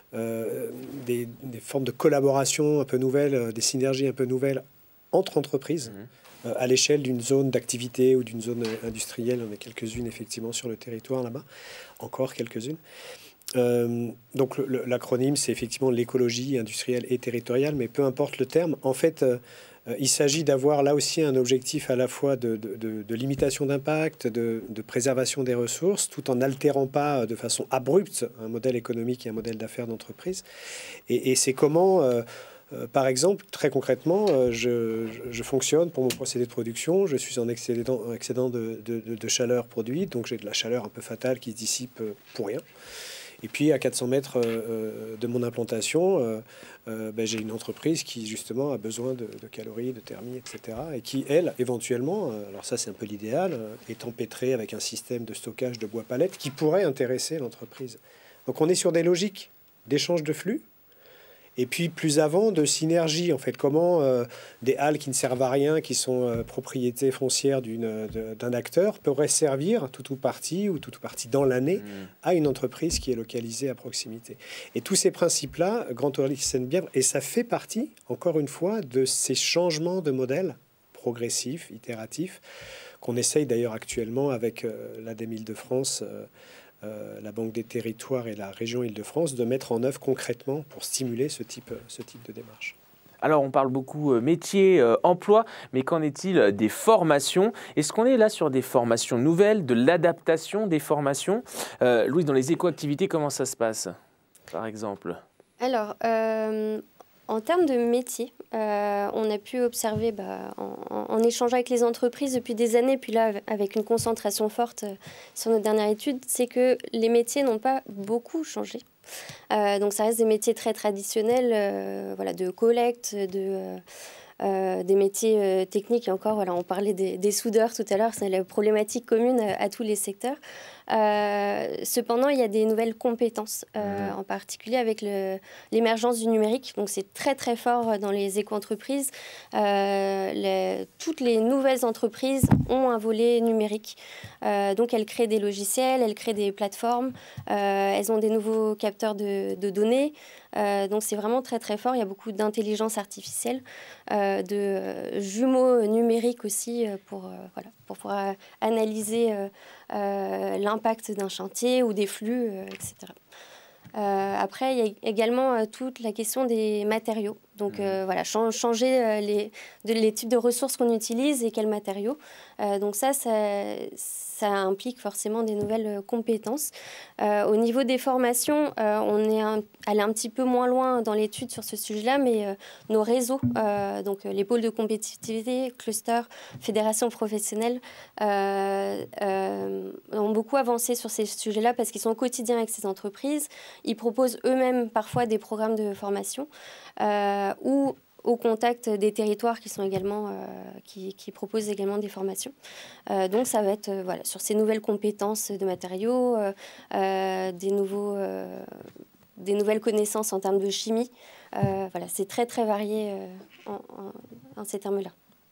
euh, des, des formes de collaboration un peu nouvelles, euh, des synergies un peu nouvelles entre entreprises, mmh. euh, à l'échelle d'une zone d'activité ou d'une zone industrielle. On a quelques-unes effectivement sur le territoire là-bas, encore quelques-unes. Euh, donc l'acronyme, c'est effectivement l'écologie industrielle et territoriale, mais peu importe le terme, en fait, euh, il s'agit d'avoir là aussi un objectif à la fois de, de, de, de limitation d'impact, de, de préservation des ressources, tout en n'altérant pas de façon abrupte un modèle économique et un modèle d'affaires d'entreprise. Et, et c'est comment... Euh, Euh, par exemple, très concrètement, euh, je, je fonctionne pour mon procédé de production, je suis en excédent, en excédent de, de, de chaleur produite, donc j'ai de la chaleur un peu fatale qui se dissipe euh, pour rien. Et puis à quatre cents mètres euh, de mon implantation, euh, euh, ben, j'ai une entreprise qui justement a besoin de, de calories, de thermie, et cetera. Et qui, elle, éventuellement, euh, alors ça c'est un peu l'idéal, euh, est empêtrée avec un système de stockage de bois palette qui pourrait intéresser l'entreprise. Donc on est sur des logiques d'échange de flux. Et puis plus avant, de synergie, en fait, comment euh, des halles qui ne servent à rien, qui sont euh, propriétés foncières d'une, de, d'un acteur, pourraient servir tout ou partie, ou tout ou partie dans l'année, mmh. à une entreprise qui est localisée à proximité. Et tous ces principes-là, Grand Orly-Seine-Bièvre, et ça fait partie, encore une fois, de ces changements de modèle progressifs, itératifs, qu'on essaye d'ailleurs actuellement avec euh, l'A D E M Île-de-France, euh, Euh, la Banque des Territoires et la région Île-de-France, de mettre en œuvre concrètement pour stimuler ce type, ce type de démarche. Alors, on parle beaucoup euh, métier, euh, emploi, mais qu'en est-il des formations? Est-ce qu'on est là sur des formations nouvelles, de l'adaptation des formations? euh, Louise, dans les éco-activités, comment ça se passe, par exemple? Alors, euh, en termes de métier, euh, on a pu observer, bah, en, en, en échangeant avec les entreprises depuis des années, puis là, avec une concentration forte euh, sur notre dernière étude, c'est que les métiers n'ont pas beaucoup changé. Euh, donc, ça reste des métiers très traditionnels, euh, voilà, de collecte, de... Euh, Euh, des métiers euh, techniques. Et encore, voilà, on parlait des, des soudeurs tout à l'heure, c'est la problématique commune à, à tous les secteurs. Euh, cependant, il y a des nouvelles compétences, euh, mmh. en particulier avec le, l'émergence du numérique. Donc, c'est très, très fort dans les éco-entreprises. Euh, les, toutes les nouvelles entreprises ont un volet numérique. Euh, donc, elles créent des logiciels, elles créent des plateformes, euh, elles ont des nouveaux capteurs de, de données. Euh, donc, c'est vraiment très, très fort. Il y a beaucoup d'intelligence artificielle, euh, de euh, jumeaux numériques aussi euh, pour, euh, voilà, pour pouvoir analyser euh, euh, l'impact d'un chantier ou des flux, euh, et cetera. Euh, après, il y a également euh, toute la question des matériaux. Donc euh, voilà, ch changer euh, les, de, les types de ressources qu'on utilise et quels matériaux. Euh, donc ça, ça, ça implique forcément des nouvelles compétences. Euh, au niveau des formations, euh, on est un, allé un petit peu moins loin dans l'étude sur ce sujet-là, mais euh, nos réseaux, euh, donc les pôles de compétitivité, clusters, fédérations professionnelles, euh, euh, ont beaucoup avancé sur ces sujets-là parce qu'ils sont au quotidien avec ces entreprises. Ils proposent eux-mêmes parfois des programmes de formation. Euh, ou au contact des territoires qui, sont également, euh, qui, qui proposent également des formations. Euh, donc ça va être euh, voilà, sur ces nouvelles compétences de matériaux, euh, euh, des, nouveaux, euh, des nouvelles connaissances en termes de chimie. Euh, voilà, c'est très très varié euh, en, en, en ces termes-là.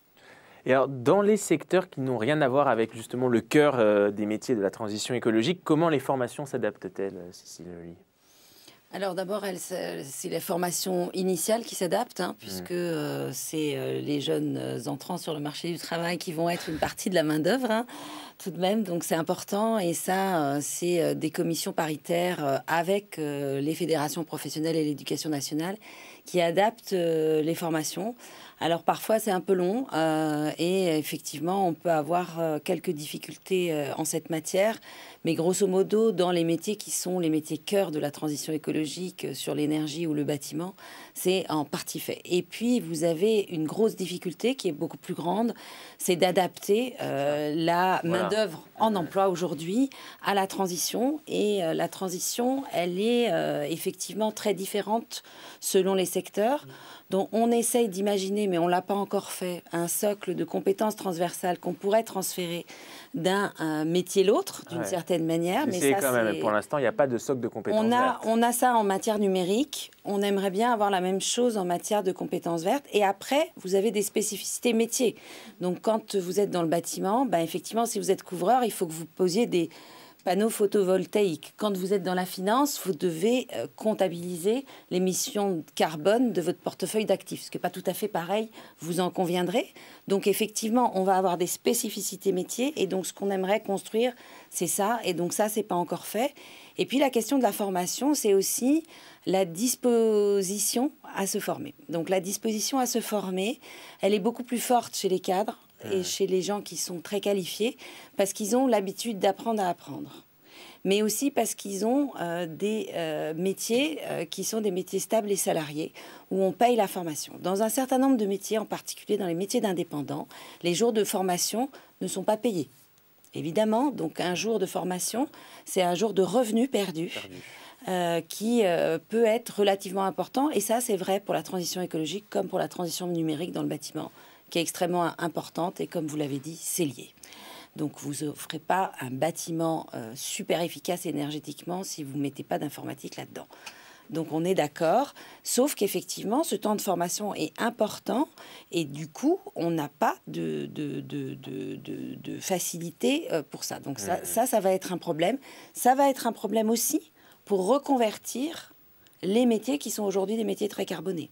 Et alors, dans les secteurs qui n'ont rien à voir avec justement le cœur euh, des métiers de la transition écologique, comment les formations s'adaptent-elles, Cécile Lely ? Alors d'abord, c'est la formation initiale qui s'adapte, hein, puisque euh, c'est euh, les jeunes entrants sur le marché du travail qui vont être une partie de la main-d'œuvre, hein, tout de même. Donc c'est important, et ça, euh, c'est euh, des commissions paritaires euh, avec euh, les fédérations professionnelles et l'éducation nationale qui adaptent euh, les formations. Alors parfois c'est un peu long euh, et effectivement on peut avoir euh, quelques difficultés euh, en cette matière, mais grosso modo dans les métiers qui sont les métiers cœur de la transition écologique euh, sur l'énergie ou le bâtiment, c'est en partie fait. Et puis vous avez une grosse difficulté qui est beaucoup plus grande, c'est d'adapter euh, la main-d'œuvre en emploi aujourd'hui à la transition, et euh, la transition elle est euh, effectivement très différente selon les secteurs. Donc on essaye d'imaginer, mais on ne l'a pas encore fait, un socle de compétences transversales qu'on pourrait transférer d'un métier à l'autre, d'une ouais. certaine manière. Mais ça, quand même, pour l'instant, il n'y a pas de socle de compétences on a, vertes. On a ça en matière numérique. On aimerait bien avoir la même chose en matière de compétences vertes. Et après, vous avez des spécificités métiers. Donc quand vous êtes dans le bâtiment, ben, effectivement, si vous êtes couvreur, il faut que vous posiez des panneaux photovoltaïques. Quand vous êtes dans la finance, vous devez euh, comptabiliser l'émission carbone de votre portefeuille d'actifs, ce qui n'est pas tout à fait pareil, vous en conviendrez. Donc effectivement, on va avoir des spécificités métiers, et donc ce qu'on aimerait construire, c'est ça, et donc ça, c'est pas encore fait. Et puis la question de la formation, c'est aussi la disposition à se former. Donc la disposition à se former, elle est beaucoup plus forte chez les cadres et chez les gens qui sont très qualifiés, parce qu'ils ont l'habitude d'apprendre à apprendre. Mais aussi parce qu'ils ont euh, des euh, métiers euh, qui sont des métiers stables et salariés, où on paye la formation. Dans un certain nombre de métiers, en particulier dans les métiers d'indépendants, les jours de formation ne sont pas payés. Évidemment, donc un jour de formation, c'est un jour de revenu perdu. perdu. Euh, qui euh, peut être relativement important. Et ça, c'est vrai pour la transition écologique comme pour la transition numérique dans le bâtiment, qui est extrêmement importante, et comme vous l'avez dit, c'est lié. Donc vous n'offrez pas un bâtiment euh, super efficace énergétiquement si vous ne mettez pas d'informatique là-dedans. Donc on est d'accord, sauf qu'effectivement, ce temps de formation est important, et du coup, on n'a pas de, de, de, de, de, de facilité euh, pour ça. Donc ça, ça, ça va être un problème. Ça va être un problème aussi pour reconvertir les métiers qui sont aujourd'hui des métiers très carbonés.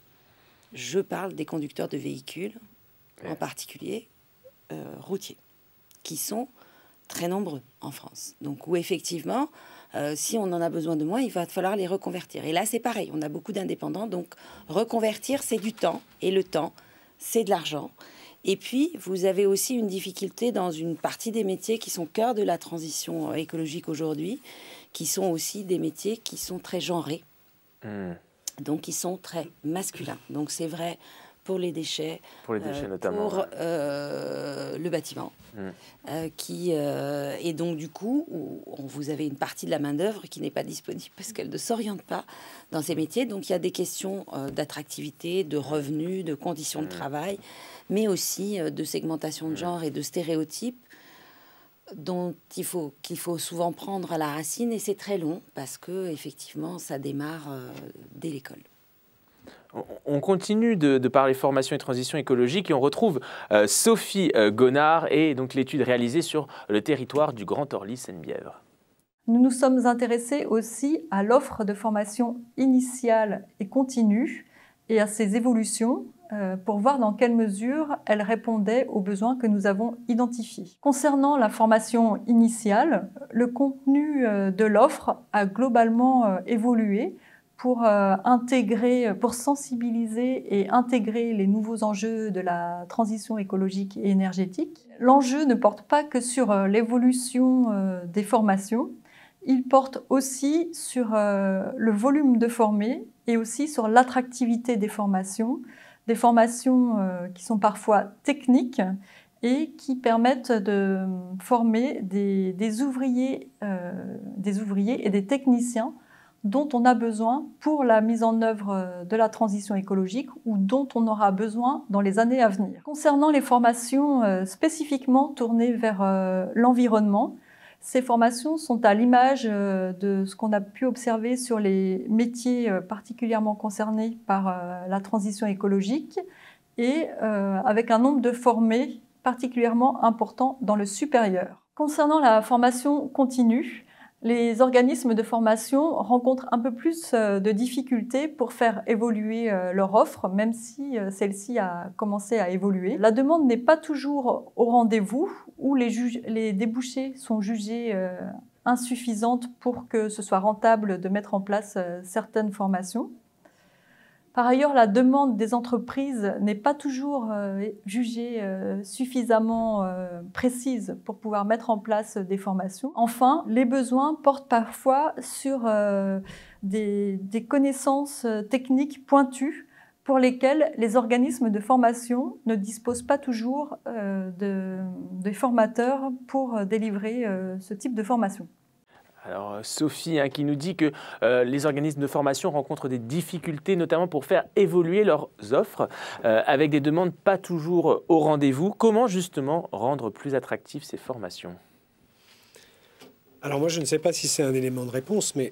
Je parle des conducteurs de véhicules, en particulier euh, routiers, qui sont très nombreux en France. Donc, où effectivement, euh, si on en a besoin de moins, il va falloir les reconvertir. Et là, c'est pareil, on a beaucoup d'indépendants. Donc, reconvertir, c'est du temps. Et le temps, c'est de l'argent. Et puis, vous avez aussi une difficulté dans une partie des métiers qui sont cœur de la transition écologique aujourd'hui, qui sont aussi des métiers qui sont très genrés. Mmh. Donc, qui sont très masculins. Donc, c'est vrai pour les déchets, pour les déchets euh, notamment, pour euh, le bâtiment, mmh. euh, qui euh, et donc du coup, où, où vous avez une partie de la main d'œuvre qui n'est pas disponible parce qu'elle ne s'oriente pas dans ces métiers. Donc, il y a des questions euh, d'attractivité, de revenus, de conditions mmh. de travail, mais aussi euh, de segmentation de genre et de stéréotypes dont il faut, qu'il faut souvent prendre à la racine, et c'est très long parce que effectivement ça démarre euh, dès l'école. On continue de, de parler formation et transition écologique, et on retrouve euh, Sophie euh, Gonard et donc l'étude réalisée sur le territoire du Grand Orly-Seine-Bièvre. Nous nous sommes intéressés aussi à l'offre de formation initiale et continue et à ses évolutions, pour voir dans quelle mesure elle répondait aux besoins que nous avons identifiés. Concernant la formation initiale, le contenu de l'offre a globalement évolué, pour euh, intégrer, pour sensibiliser et intégrer les nouveaux enjeux de la transition écologique et énergétique. L'enjeu ne porte pas que sur euh, l'évolution euh, des formations, il porte aussi sur euh, le volume de formés et aussi sur l'attractivité des formations, des formations euh, qui sont parfois techniques et qui permettent de former des, des, ouvriers, euh, des ouvriers et des techniciens dont on a besoin pour la mise en œuvre de la transition écologique ou dont on aura besoin dans les années à venir. Concernant les formations euh, spécifiquement tournées vers euh, l'environnement, ces formations sont à l'image euh, de ce qu'on a pu observer sur les métiers euh, particulièrement concernés par euh, la transition écologique et euh, avec un nombre de formés particulièrement important dans le supérieur. Concernant la formation continue, les organismes de formation rencontrent un peu plus de difficultés pour faire évoluer leur offre, même si celle-ci a commencé à évoluer. La demande n'est pas toujours au rendez-vous, ou les, les débouchés sont jugés insuffisantes pour que ce soit rentable de mettre en place certaines formations. Par ailleurs, la demande des entreprises n'est pas toujours euh, jugée euh, suffisamment euh, précise pour pouvoir mettre en place des formations. Enfin, les besoins portent parfois sur euh, des, des connaissances techniques pointues pour lesquelles les organismes de formation ne disposent pas toujours euh, de, de formateurs pour délivrer euh, ce type de formation. Alors Sophie hein, qui nous dit que euh, les organismes de formation rencontrent des difficultés notamment pour faire évoluer leurs offres euh, avec des demandes pas toujours au rendez-vous. Comment justement rendre plus attractives ces formations? Alors moi je ne sais pas si c'est un élément de réponse, mais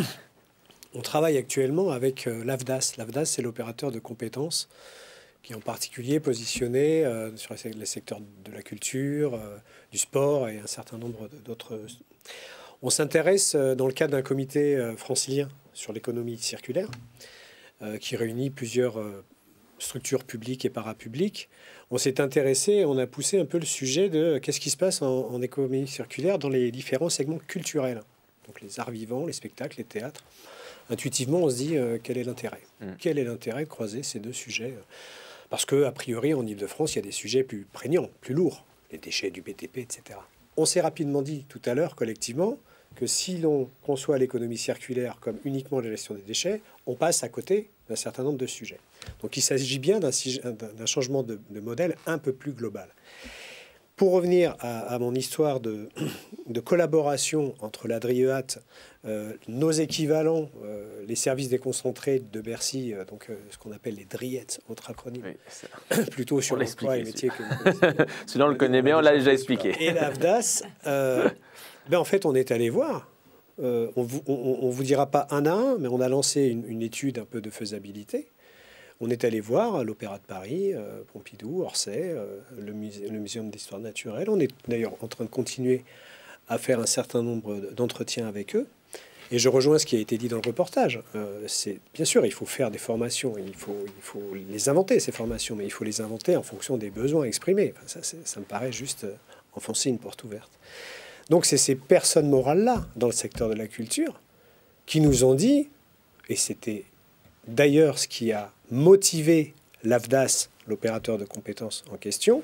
on travaille actuellement avec euh, l'A F D A S. L'A F D A S c'est l'opérateur de compétences qui est en particulier positionné euh, sur les secteurs de la culture, euh, du sport et un certain nombre d'autres. On s'intéresse, dans le cadre d'un comité francilien sur l'économie circulaire, euh, qui réunit plusieurs euh, structures publiques et parapubliques, on s'est intéressé, on a poussé un peu le sujet de qu'est-ce qui se passe en, en économie circulaire dans les différents segments culturels. Donc les arts vivants, les spectacles, les théâtres. Intuitivement, on se dit euh, quel est l'intérêt mmh. Quel est l'intérêt de croiser ces deux sujets? Parce qu'a priori, en Ile-de-France, il y a des sujets plus prégnants, plus lourds, les déchets du B T P, et cetera. On s'est rapidement dit tout à l'heure, collectivement, que si l'on conçoit l'économie circulaire comme uniquement la gestion des déchets, on passe à côté d'un certain nombre de sujets. Donc il s'agit bien d'un changement de, de modèle un peu plus global. Pour revenir à, à mon histoire de, de collaboration entre la DRIEAT, euh, nos équivalents, euh, les services déconcentrés de Bercy, euh, donc euh, ce qu'on appelle les DRIET, autre acronyme, oui, plutôt sur l'emploi et métiers que... Sinon on le connaît bien, on l'a déjà expliqué. Et l'A F D A S, euh, ben en fait on est allé voir, euh, on vous, on, on vous dira pas un à un, mais on a lancé une, une étude un peu de faisabilité. On est allé voir l'Opéra de Paris, euh, Pompidou, Orsay, euh, le, musée, le Muséum d'histoire naturelle. On est d'ailleurs en train de continuer à faire un certain nombre d'entretiens avec eux. Et je rejoins ce qui a été dit dans le reportage. Euh, c'est bien sûr, il faut faire des formations, il faut, il faut les inventer, ces formations, mais il faut les inventer en fonction des besoins exprimés. Enfin, ça, ça me paraît juste enfoncer une porte ouverte. Donc c'est ces personnes morales-là, dans le secteur de la culture, qui nous ont dit, et c'était d'ailleurs ce qui a motivé l'A F D A S, l'opérateur de compétences en question,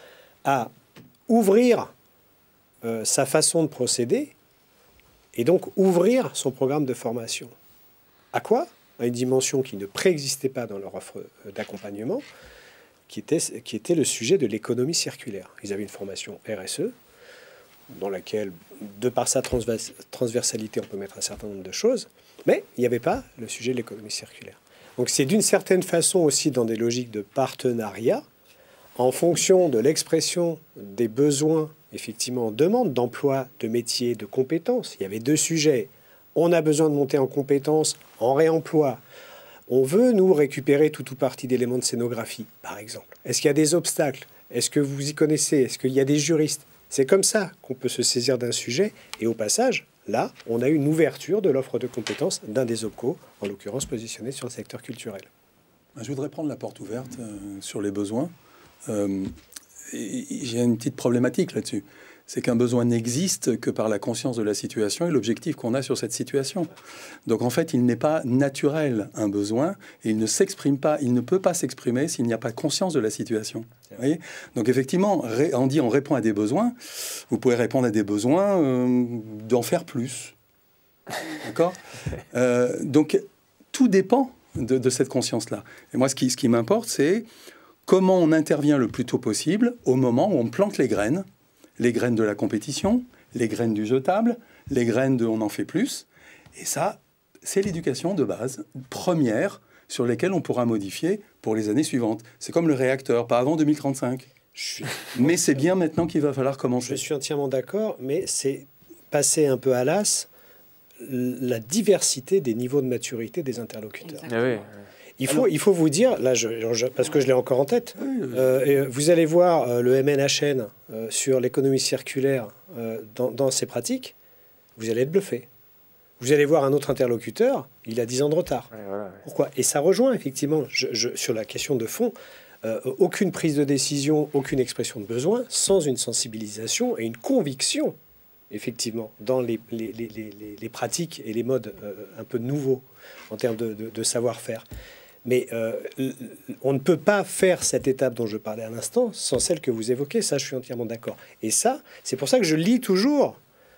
à ouvrir euh, sa façon de procéder et donc ouvrir son programme de formation. À quoi? À une dimension qui ne préexistait pas dans leur offre d'accompagnement, qui était, qui était le sujet de l'économie circulaire. Ils avaient une formation R S E, dans laquelle, de par sa transvers transversalité, on peut mettre un certain nombre de choses, mais il n'y avait pas le sujet de l'économie circulaire. Donc c'est d'une certaine façon aussi dans des logiques de partenariat, en fonction de l'expression des besoins, effectivement, en demande d'emploi, de métier, de compétences. Il y avait deux sujets. On a besoin de monter en compétences, en réemploi. On veut, nous, récupérer tout ou partie d'éléments de scénographie, par exemple. Est-ce qu'il y a des obstacles? Est-ce que vous y connaissez? Est-ce qu'il y a des juristes? C'est comme ça qu'on peut se saisir d'un sujet. Et au passage, là, on a une ouverture de l'offre de compétences d'un des OPCO, en l'occurrence positionné sur le secteur culturel. Je voudrais prendre la porte ouverte euh, sur les besoins. Euh, J'ai une petite problématique là-dessus. c'est qu'un besoin n'existe que par la conscience de la situation et l'objectif qu'on a sur cette situation. Donc en fait, il n'est pas naturel, un besoin, et il ne s'exprime pas, il ne peut pas s'exprimer s'il n'y a pas conscience de la situation. Vous voyez ? Donc effectivement, on dit on répond à des besoins, vous pouvez répondre à des besoins euh, d'en faire plus. D'accord ? euh, Donc tout dépend de, de cette conscience-là. Et moi, ce qui, ce qui m'importe, c'est comment on intervient le plus tôt possible au moment où on plante les graines, les graines de la compétition, les graines du jetable, les graines de on en fait plus. Et ça, c'est l'éducation de base, première, sur lesquelles on pourra modifier pour les années suivantes. C'est comme le réacteur, pas avant deux mille trente-cinq. Je suis... Mais c'est bien maintenant qu'il va falloir commencer. Je suis entièrement d'accord, mais c'est passer un peu à l'as la diversité des niveaux de maturité des interlocuteurs. Ah oui. Il faut, il faut vous dire, là, je, je, parce que je l'ai encore en tête, euh, et vous allez voir euh, le M N H N euh, sur l'économie circulaire euh, dans, dans ses pratiques, vous allez être bluffé. Vous allez voir un autre interlocuteur, il a dix ans de retard. Ouais, voilà, ouais. Pourquoi ? Et ça rejoint effectivement, je, je, sur la question de fond, euh, aucune prise de décision, aucune expression de besoin sans une sensibilisation et une conviction, effectivement, dans les, les, les, les, les pratiques et les modes euh, un peu nouveaux en termes de, de, de savoir-faire. Mais euh, on ne peut pas faire cette étape dont je parlais à l'instant sans celle que vous évoquez. Ça, je suis entièrement d'accord. Et ça, c'est pour ça que je lis toujours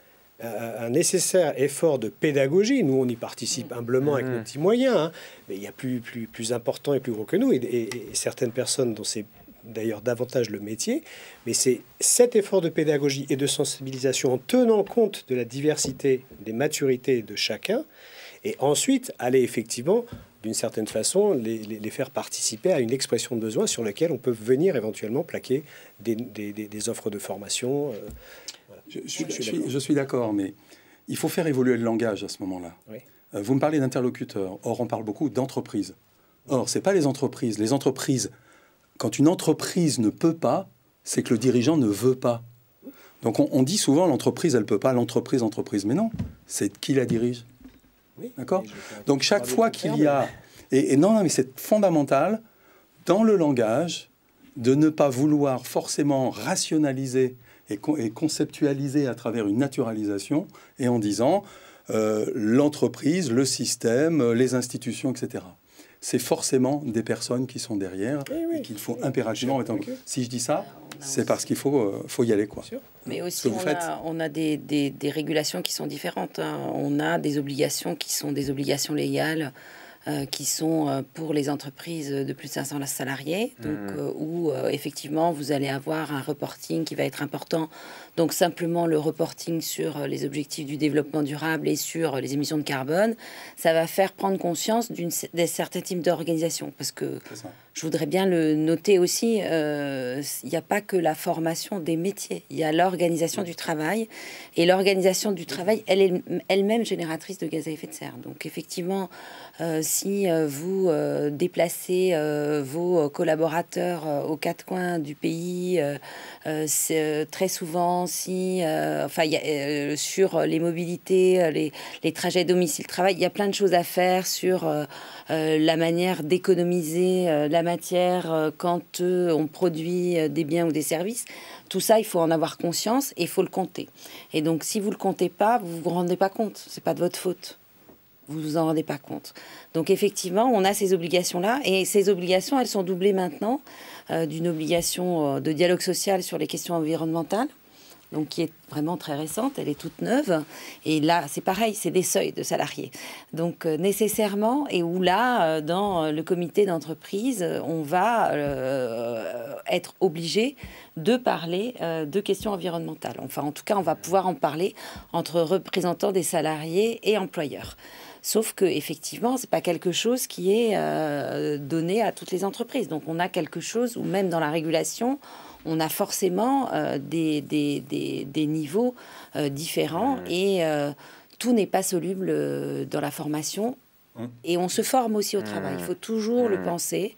un nécessaire effort de pédagogie. Nous, on y participe humblement avec nos petits moyens, hein, mais il y a plus, plus, plus important et plus gros que nous, et, et, et certaines personnes dont c'est d'ailleurs davantage le métier. Mais c'est cet effort de pédagogie et de sensibilisation en tenant compte de la diversité, des maturités de chacun, et ensuite aller effectivement, d'une certaine façon, les, les, les faire participer à une expression de besoin sur laquelle on peut venir éventuellement plaquer des, des, des, des offres de formation. Euh, voilà. Je, je, je, je, suis, je suis d'accord, mais il faut faire évoluer le langage à ce moment-là. Oui. Euh, vous me parlez d'interlocuteurs, or on parle beaucoup d'entreprises. Or, ce n'est pas les entreprises. Les entreprises, quand une entreprise ne peut pas, c'est que le dirigeant ne veut pas. Donc on, on dit souvent l'entreprise, elle ne peut pas, l'entreprise, entreprise. Mais non, c'est qui la dirige. Oui, d'accord. Donc chaque fois qu'il y a... Et, et non, non, mais c'est fondamental dans le langage de ne pas vouloir forcément rationaliser et, co et conceptualiser à travers une naturalisation et en disant euh, l'entreprise, le système, les institutions, et cetera. C'est forcément des personnes qui sont derrière oui, oui, et qu'il faut oui, impérativement... Attends, okay. Si je dis ça, c'est parce qu'il faut, euh, faut y aller, quoi. Mais aussi, on a, on a des, des, des régulations qui sont différentes. Hein. On a des obligations qui sont des obligations légales euh, qui sont euh, pour les entreprises de plus de cinq cents salariés, donc, mmh. euh, où euh, effectivement vous allez avoir un reporting qui va être important. Donc simplement le reporting sur les objectifs du développement durable et sur les émissions de carbone, ça va faire prendre conscience d'une certains types d'organisations. Parce que je voudrais bien le noter aussi, euh, il n'y a pas que la formation des métiers, il y a l'organisation du travail. Et l'organisation du travail, elle est elle-même génératrice de gaz à effet de serre. Donc effectivement, euh, si vous euh, déplacez euh, vos collaborateurs euh, aux quatre coins du pays, euh, euh, c'est très souvent si, euh, enfin, y a, euh, sur les mobilités, les, les trajets domicile-travail, il y a plein de choses à faire sur euh, euh, la manière d'économiser euh, la matière euh, quand euh, on produit euh, des biens ou des services. Tout ça, il faut en avoir conscience et il faut le compter. Et donc, si vous le comptez pas, vous vous rendez pas compte. C'est pas de votre faute. Vous vous en rendez pas compte. Donc, effectivement, on a ces obligations-là. Et ces obligations, elles sont doublées maintenant euh, d'une obligation euh, de dialogue social sur les questions environnementales, donc qui est vraiment très récente, elle est toute neuve. Et là, c'est pareil, c'est des seuils de salariés. Donc, euh, nécessairement, et où là, euh, dans le comité d'entreprise, on va euh, être obligé de parler euh, de questions environnementales. Enfin, en tout cas, on va pouvoir en parler entre représentants des salariés et employeurs. Sauf que effectivement, c'est pas quelque chose qui est euh, donné à toutes les entreprises. Donc, on a quelque chose où même dans la régulation, on a forcément euh, des, des, des, des niveaux euh, différents et euh, tout n'est pas soluble euh, dans la formation. Et on se forme aussi au travail. Il faut toujours le penser.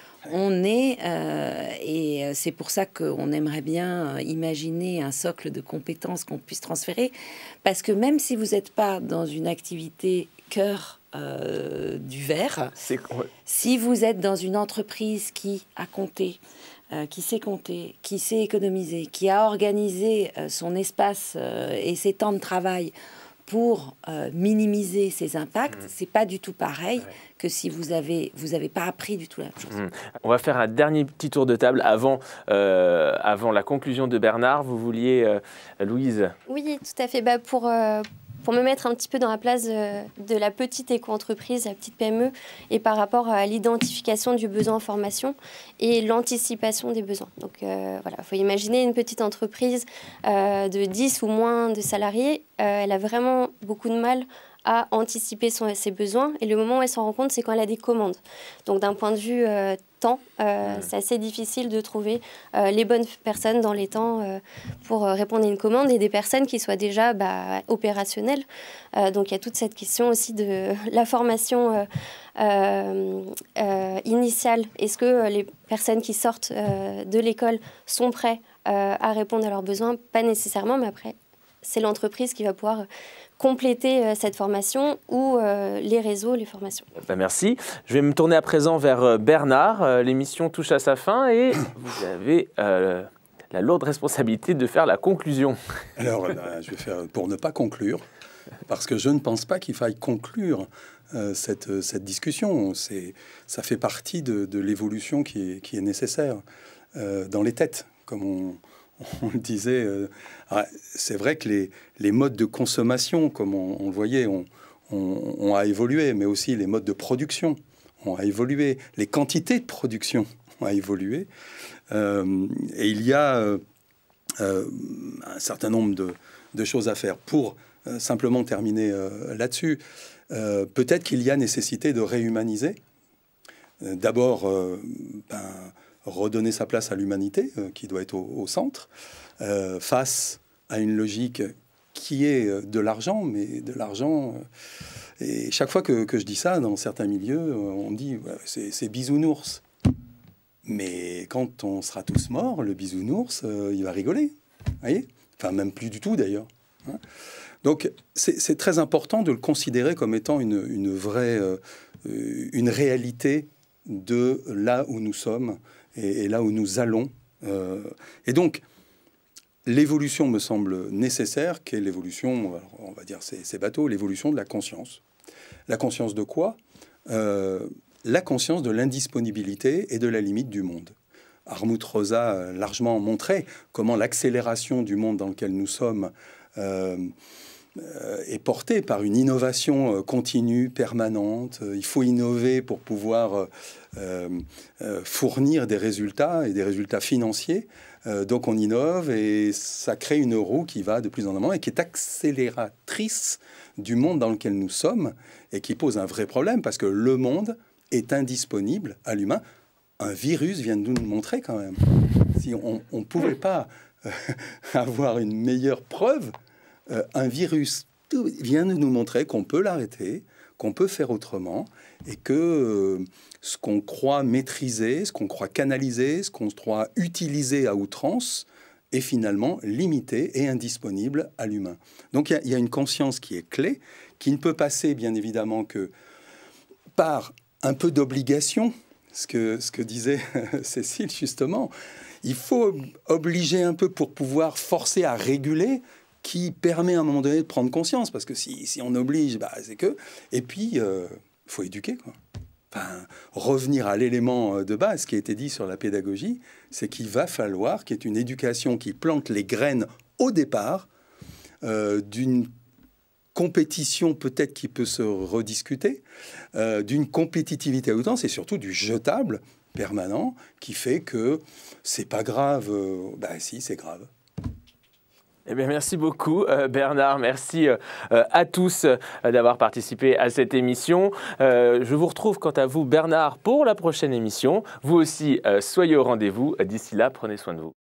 On est, euh, et c'est pour ça qu'on aimerait bien imaginer un socle de compétences qu'on puisse transférer, parce que même si vous n'êtes pas dans une activité cœur euh, du verre, ouais. Si vous êtes dans une entreprise qui, à compter euh, qui sait compter, qui sait économiser, qui a organisé euh, son espace euh, et ses temps de travail pour euh, minimiser ses impacts, mmh. c'est pas du tout pareil ouais. que si vous avez vous avez pas appris du tout la même chose. Mmh. On va faire un dernier petit tour de table avant euh, avant la conclusion de Bernard. Vous vouliez, euh, Louise? Oui, tout à fait. Bah, pour euh, pour me mettre un petit peu dans la place de, de la petite éco-entreprise, la petite P M E, et par rapport à l'identification du besoin en formation et l'anticipation des besoins. Donc euh, voilà, il faut imaginer une petite entreprise euh, de dix ou moins de salariés. Euh, elle a vraiment beaucoup de mal à anticiper son, ses besoins. Et le moment où elle s'en rend compte, c'est quand elle a des commandes. Donc d'un point de vue euh, temps, euh, mmh. c'est assez difficile de trouver euh, les bonnes personnes dans les temps euh, pour euh, répondre à une commande et des personnes qui soient déjà bah, opérationnelles. Euh, donc il y a toute cette question aussi de la formation euh, euh, euh, initiale. Est-ce que les personnes qui sortent euh, de l'école sont prêtes euh, à répondre à leurs besoins? Pas nécessairement, mais après, c'est l'entreprise qui va pouvoir compléter euh, cette formation ou euh, les réseaux, les formations. Ben merci. Je vais me tourner à présent vers euh, Bernard. Euh, l'émission touche à sa fin et vous avez euh, la lourde responsabilité de faire la conclusion. Alors, euh, je vais faire pour ne pas conclure, parce que je ne pense pas qu'il faille conclure euh, cette, cette discussion. C'est, ça fait partie de, de l'évolution qui est, qui est nécessaire euh, dans les têtes, comme on... On le disait, euh, c'est vrai que les, les modes de consommation, comme on, on le voyait, ont on, on a évolué, mais aussi les modes de production ont évolué, les quantités de production ont évolué. Euh, et il y a euh, euh, un certain nombre de, de choses à faire. Pour euh, simplement terminer euh, là-dessus, euh, peut-être qu'il y a nécessité de réhumaniser. Euh, D'abord, euh, ben, redonner sa place à l'humanité, euh, qui doit être au, au centre, euh, face à une logique qui est de l'argent, mais de l'argent... Euh, et chaque fois que, que je dis ça, dans certains milieux, euh, on me dit ouais, c'est, c'est bisounours. Mais quand on sera tous morts, le bisounours, euh, il va rigoler. Vous voyez ? Enfin, même plus du tout, d'ailleurs. Hein ? Donc, c'est, c'est très important de le considérer comme étant une, une vraie... Euh, une réalité de là où nous sommes et, et là où nous allons. Euh, et donc, l'évolution me semble nécessaire, qu'est l'évolution, on va dire c'est, c'est bateau, l'évolution de la conscience. La conscience de quoi ? euh, La conscience de l'indisponibilité et de la limite du monde. Hartmut Rosa a largement montré comment l'accélération du monde dans lequel nous sommes euh, est portée par une innovation continue, permanente. Il faut innover pour pouvoir euh, euh, fournir des résultats et des résultats financiers. Euh, donc on innove et ça crée une roue qui va de plus en avant et qui est accélératrice du monde dans lequel nous sommes et qui pose un vrai problème parce que le monde est indisponible à l'humain. Un virus vient de nous le montrer quand même. Si on ne pouvait pas euh, avoir une meilleure preuve, Euh, un virus vient de nous montrer qu'on peut l'arrêter, qu'on peut faire autrement, et que euh, ce qu'on croit maîtriser, ce qu'on croit canaliser, ce qu'on croit utiliser à outrance, est finalement limité et indisponible à l'humain. Donc il y, y a une conscience qui est clé, qui ne peut passer bien évidemment que par un peu d'obligation, ce que, ce que disait Cécile justement. Il faut obliger un peu pour pouvoir forcer à réguler, qui permet à un moment donné de prendre conscience, parce que si, si on oblige, bah, c'est que... Et puis, il euh, faut éduquer, quoi. Enfin, revenir à l'élément de base qui a été dit sur la pédagogie, c'est qu'il va falloir qu'il y ait une éducation qui plante les graines au départ euh, d'une compétition peut-être qui peut se rediscuter, euh, d'une compétitivité à outrance et surtout du jetable permanent qui fait que c'est pas grave. Euh, bah si, c'est grave. Eh bien, merci beaucoup euh, Bernard, merci euh, à tous euh, d'avoir participé à cette émission. Euh, je vous retrouve quant à vous Bernard pour la prochaine émission. Vous aussi, euh, soyez au rendez-vous. D'ici là, prenez soin de vous.